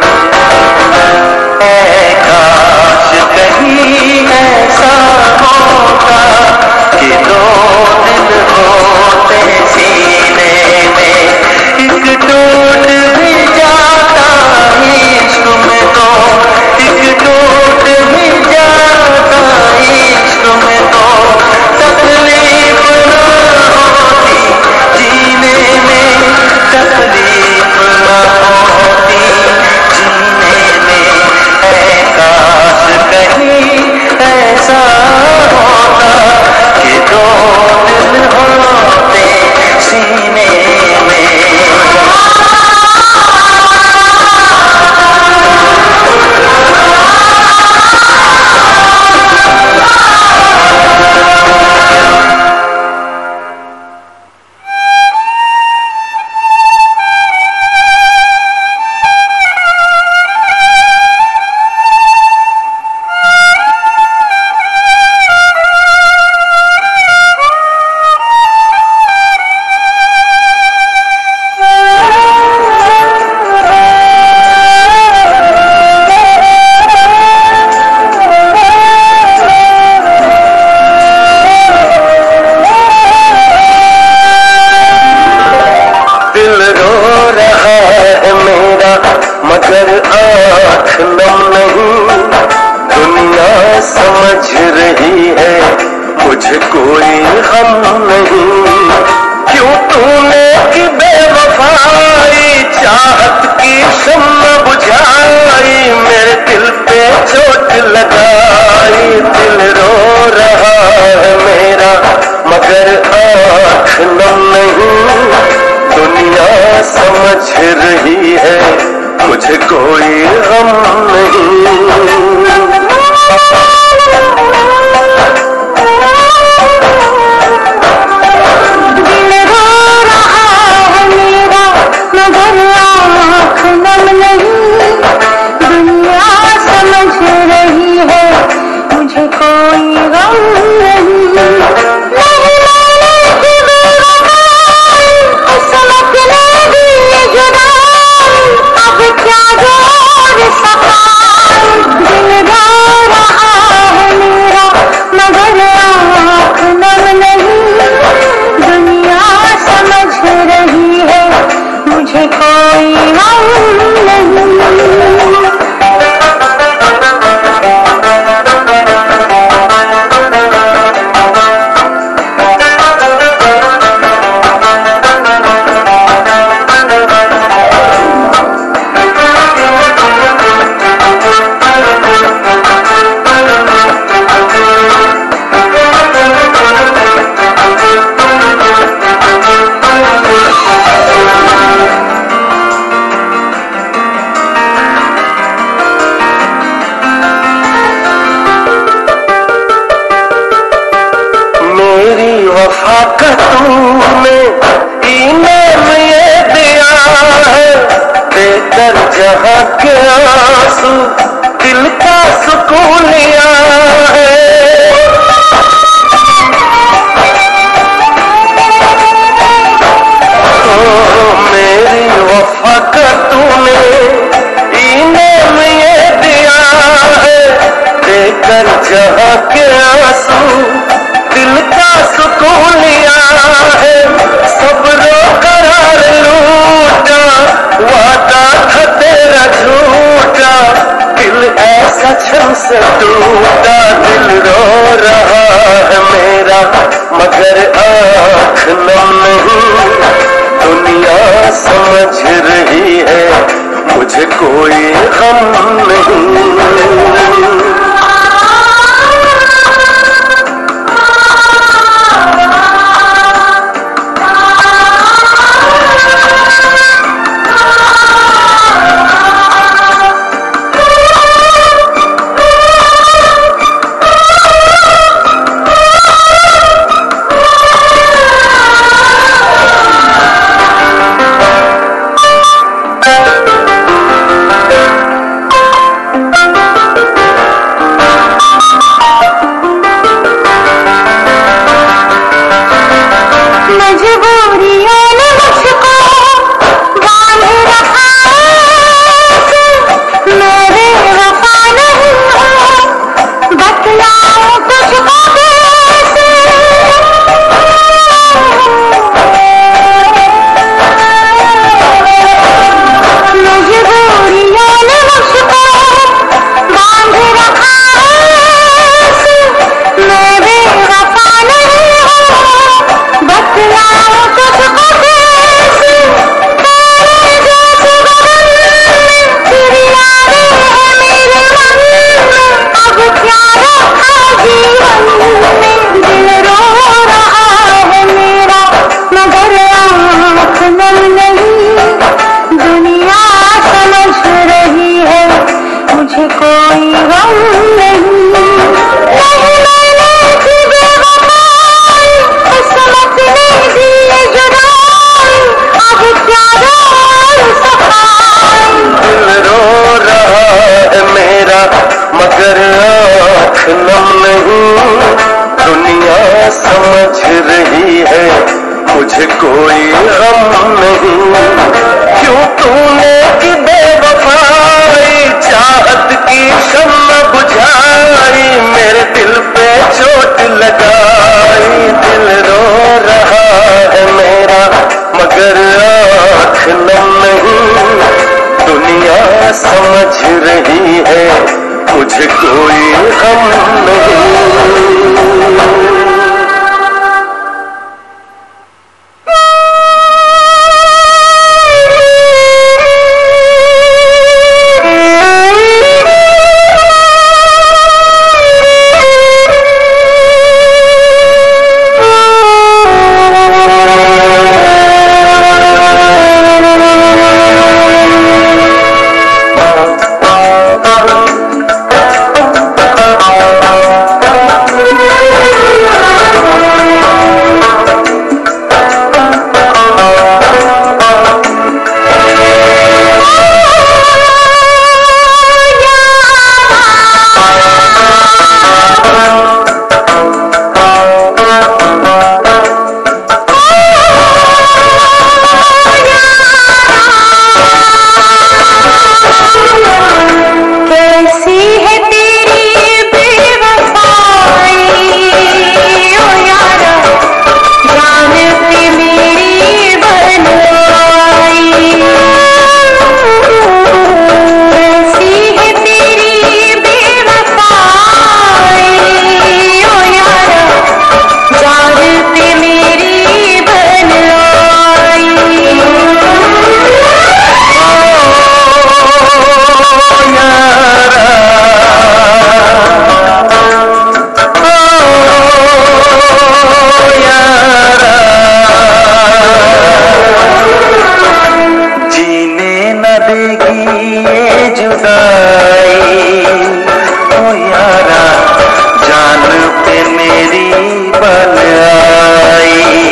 ऐ काश कहीं ऐसा होता कि दो दिल होते सीने में, एक टूट भी जाता इश्क में तो, एक टूट भी जाता इश्क में तो, तकलीफ न होती जीने में, तकलीफ न होती जीने में। ऐ काश कहीं ऐसा होता कि दो दिल होते सीने में। दिल रो रहा है मेरा मगर आँख नम नहीं, दुनिया समझ रही है मुझे कोई हम नहीं। क्यों तूने की बेवफाई चाहत की शम्मा बुझाई, मेरे दिल पे चोट लगाई। दिल रो रहा है मेरा मगर आँख नम नहीं, दुनिया समझ रही है मुझे कोई गम नहीं। दिल रो रहा है मेरा मगर आँख नम नहीं, देकर जहाँ के आंसू दिल का सुकून लिया है। ओ मेरी वफा का तूने इनाम ये दिया है, देकर जहाँ के आंसू दिल का सुकून लिया है। सब्रो करार लूटा, वादा था तेरा झूठा, दिल ऐसा छम से टूटा। दिल रो रहा है मेरा मगर आँख नम नहीं, दुनिया समझ रही है मुझे कोई गम नहीं। मुझे कोई गम नहीं। क्यों तूने की बेवफाई चाहत की शम्मा बुझाई, मेरे दिल पे चोट लगाई। दिल रो रहा है मेरा मगर आँख नम नहीं, दुनिया समझ रही है मुझे कोई गम नहीं।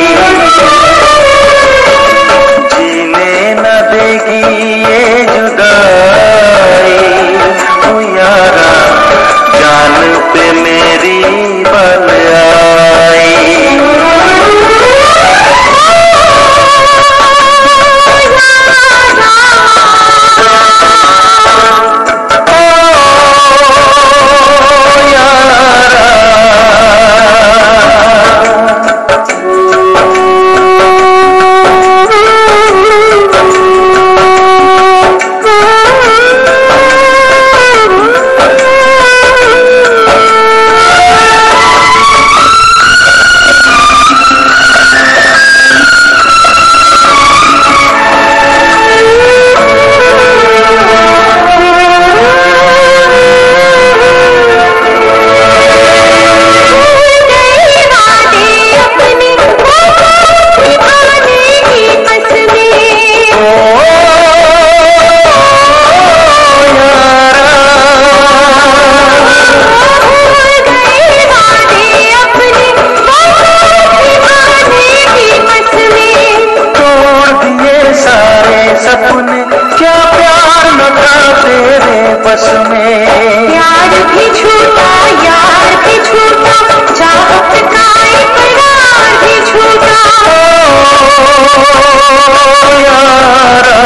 जीने न देगी ये जुदा बस में। प्यार भी छूटा, यार भी छूटा, चाहत का इकरार भी छूटा। ओ यारा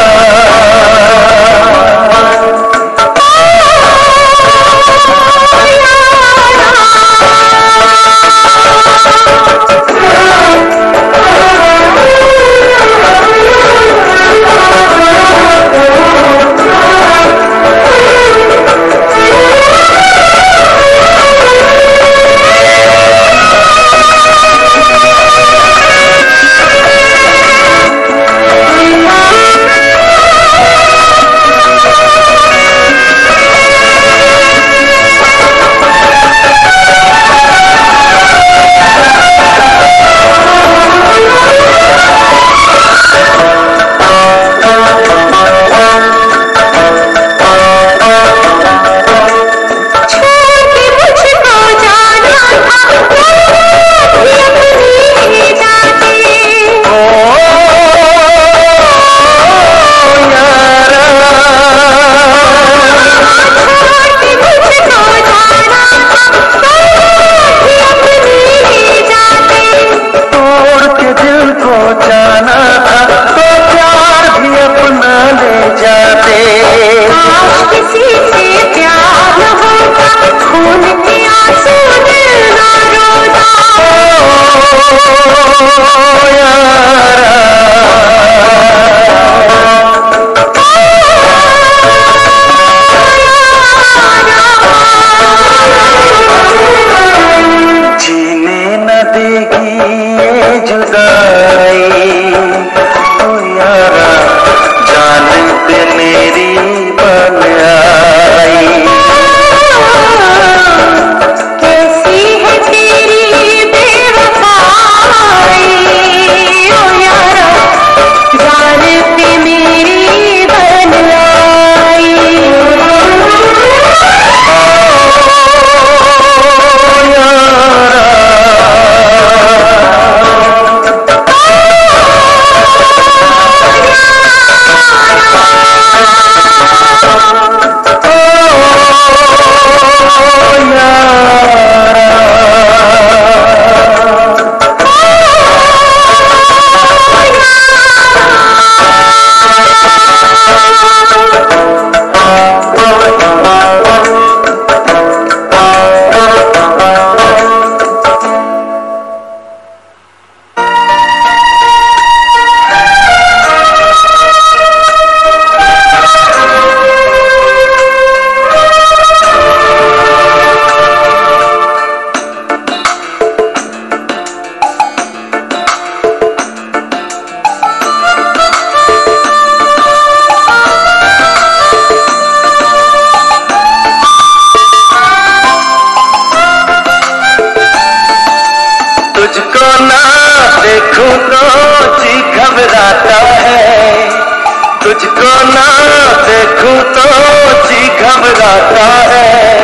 तुझको ना देखूं तो जी घबराता है,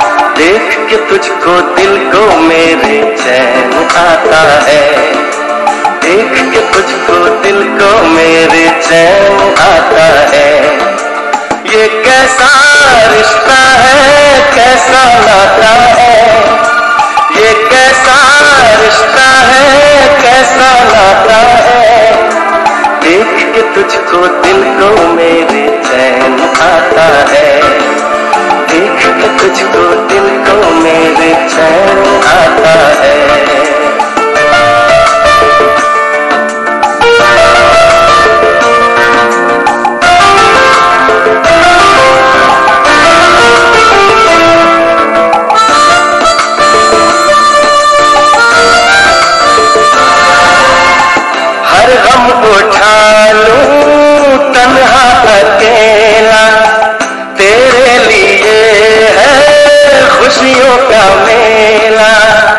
देख के तुझको दिल को मेरे चैन आता है, देख के तुझको दिल को मेरे चैन आता है। ये कैसा रिश्ता है, कैसा नाता है, ये कैसा रिश्ता है, कैसा नाता है, देख के तुझको दिल को मेरे चैन आता है, देख के तुझको दिल को मेरे चैन आता है। हर गम उठा लूं तन्हा अकेला, तेरे लिए है खुशियों का मेला।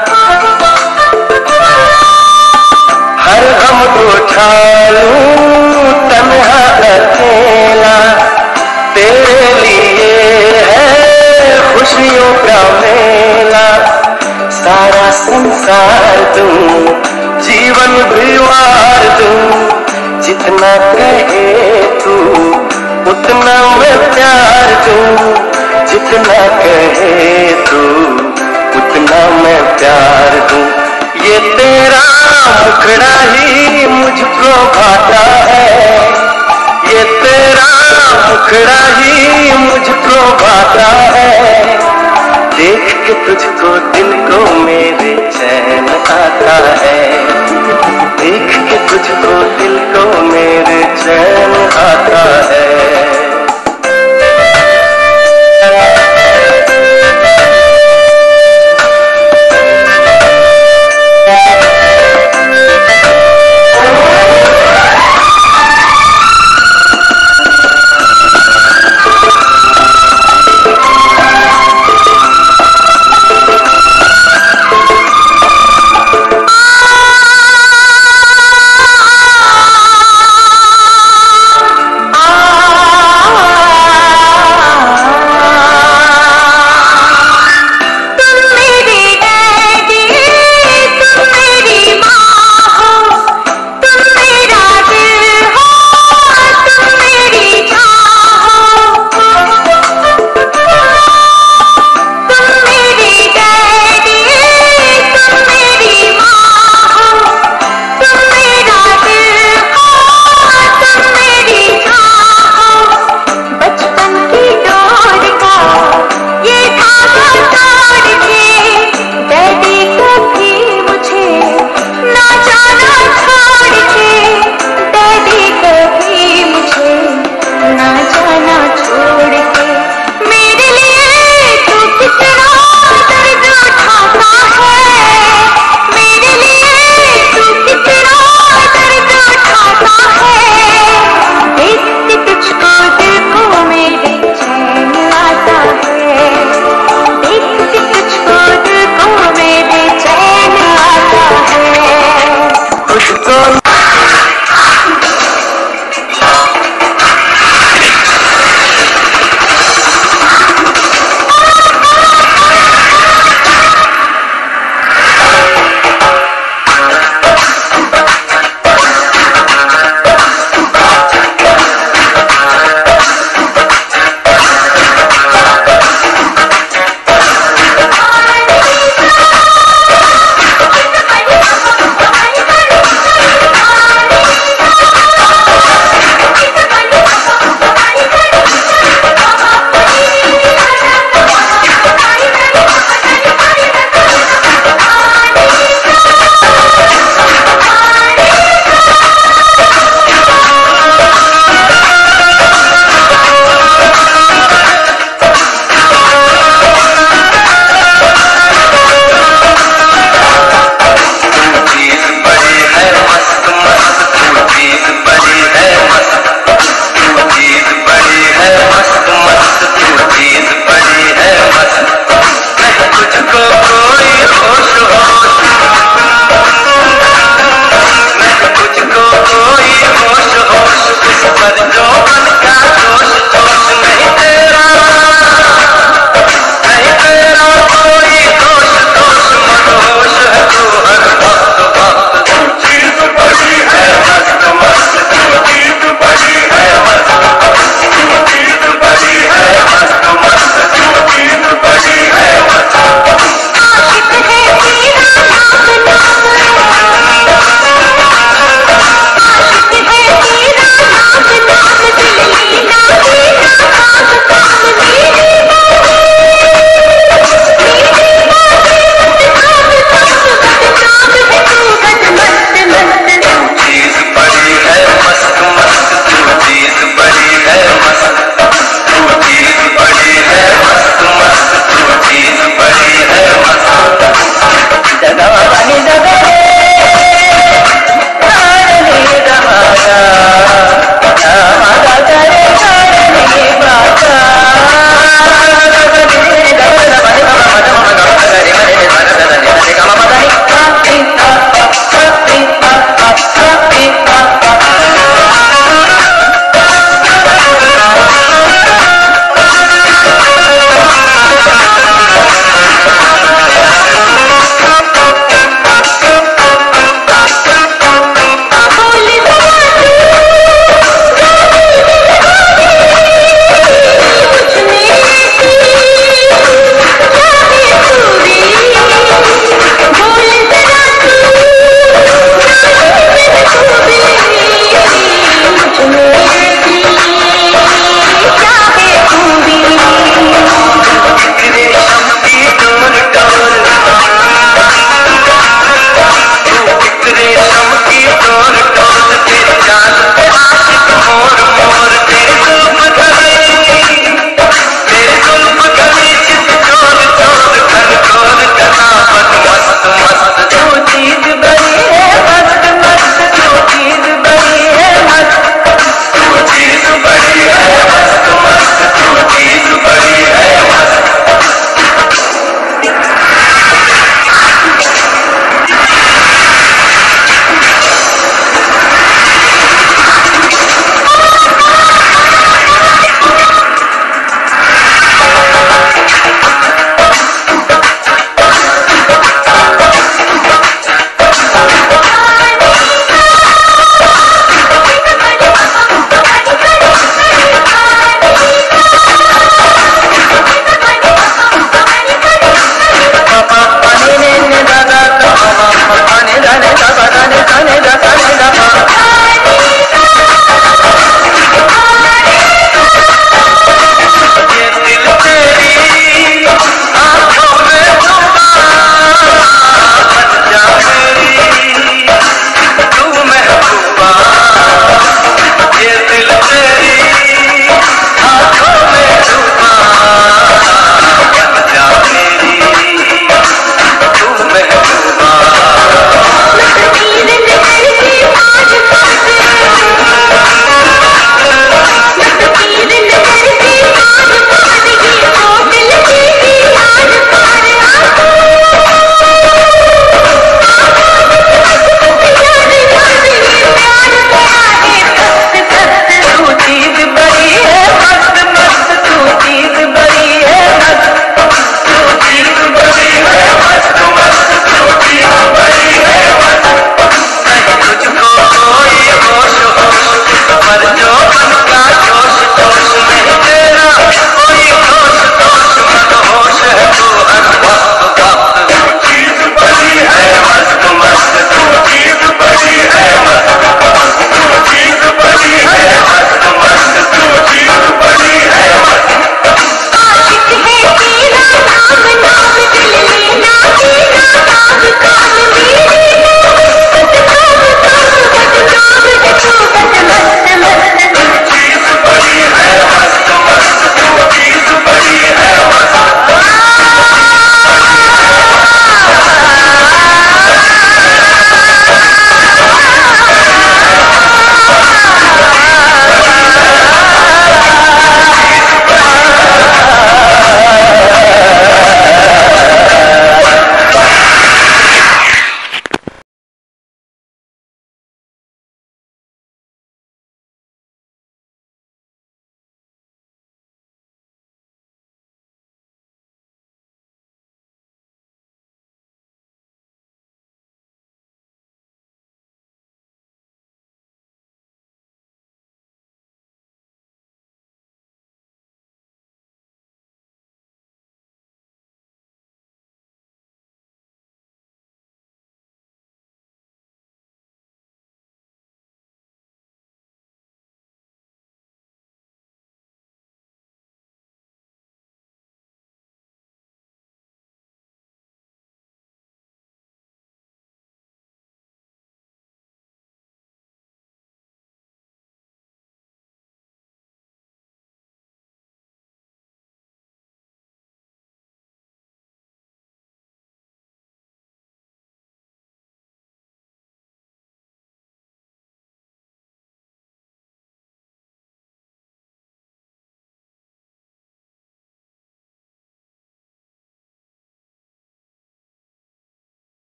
हर गम उठा लूं तन्हा अकेला, तेरे लिए है खुशियों का मेला। सारा संसार दूं, जीवन भी वार दूं, जितना कहे तू उतना मैं प्यार दूं, जितना कहे तू उतना मैं प्यार दूं। ये तेरा मुखड़ा ही मुझको भाता है, ये तेरा मुखड़ा ही मुझको भाता है। देख के तुझको दिल को मेरे चैन आता है, देख के तुझको दिल को मेरे चैन आता है।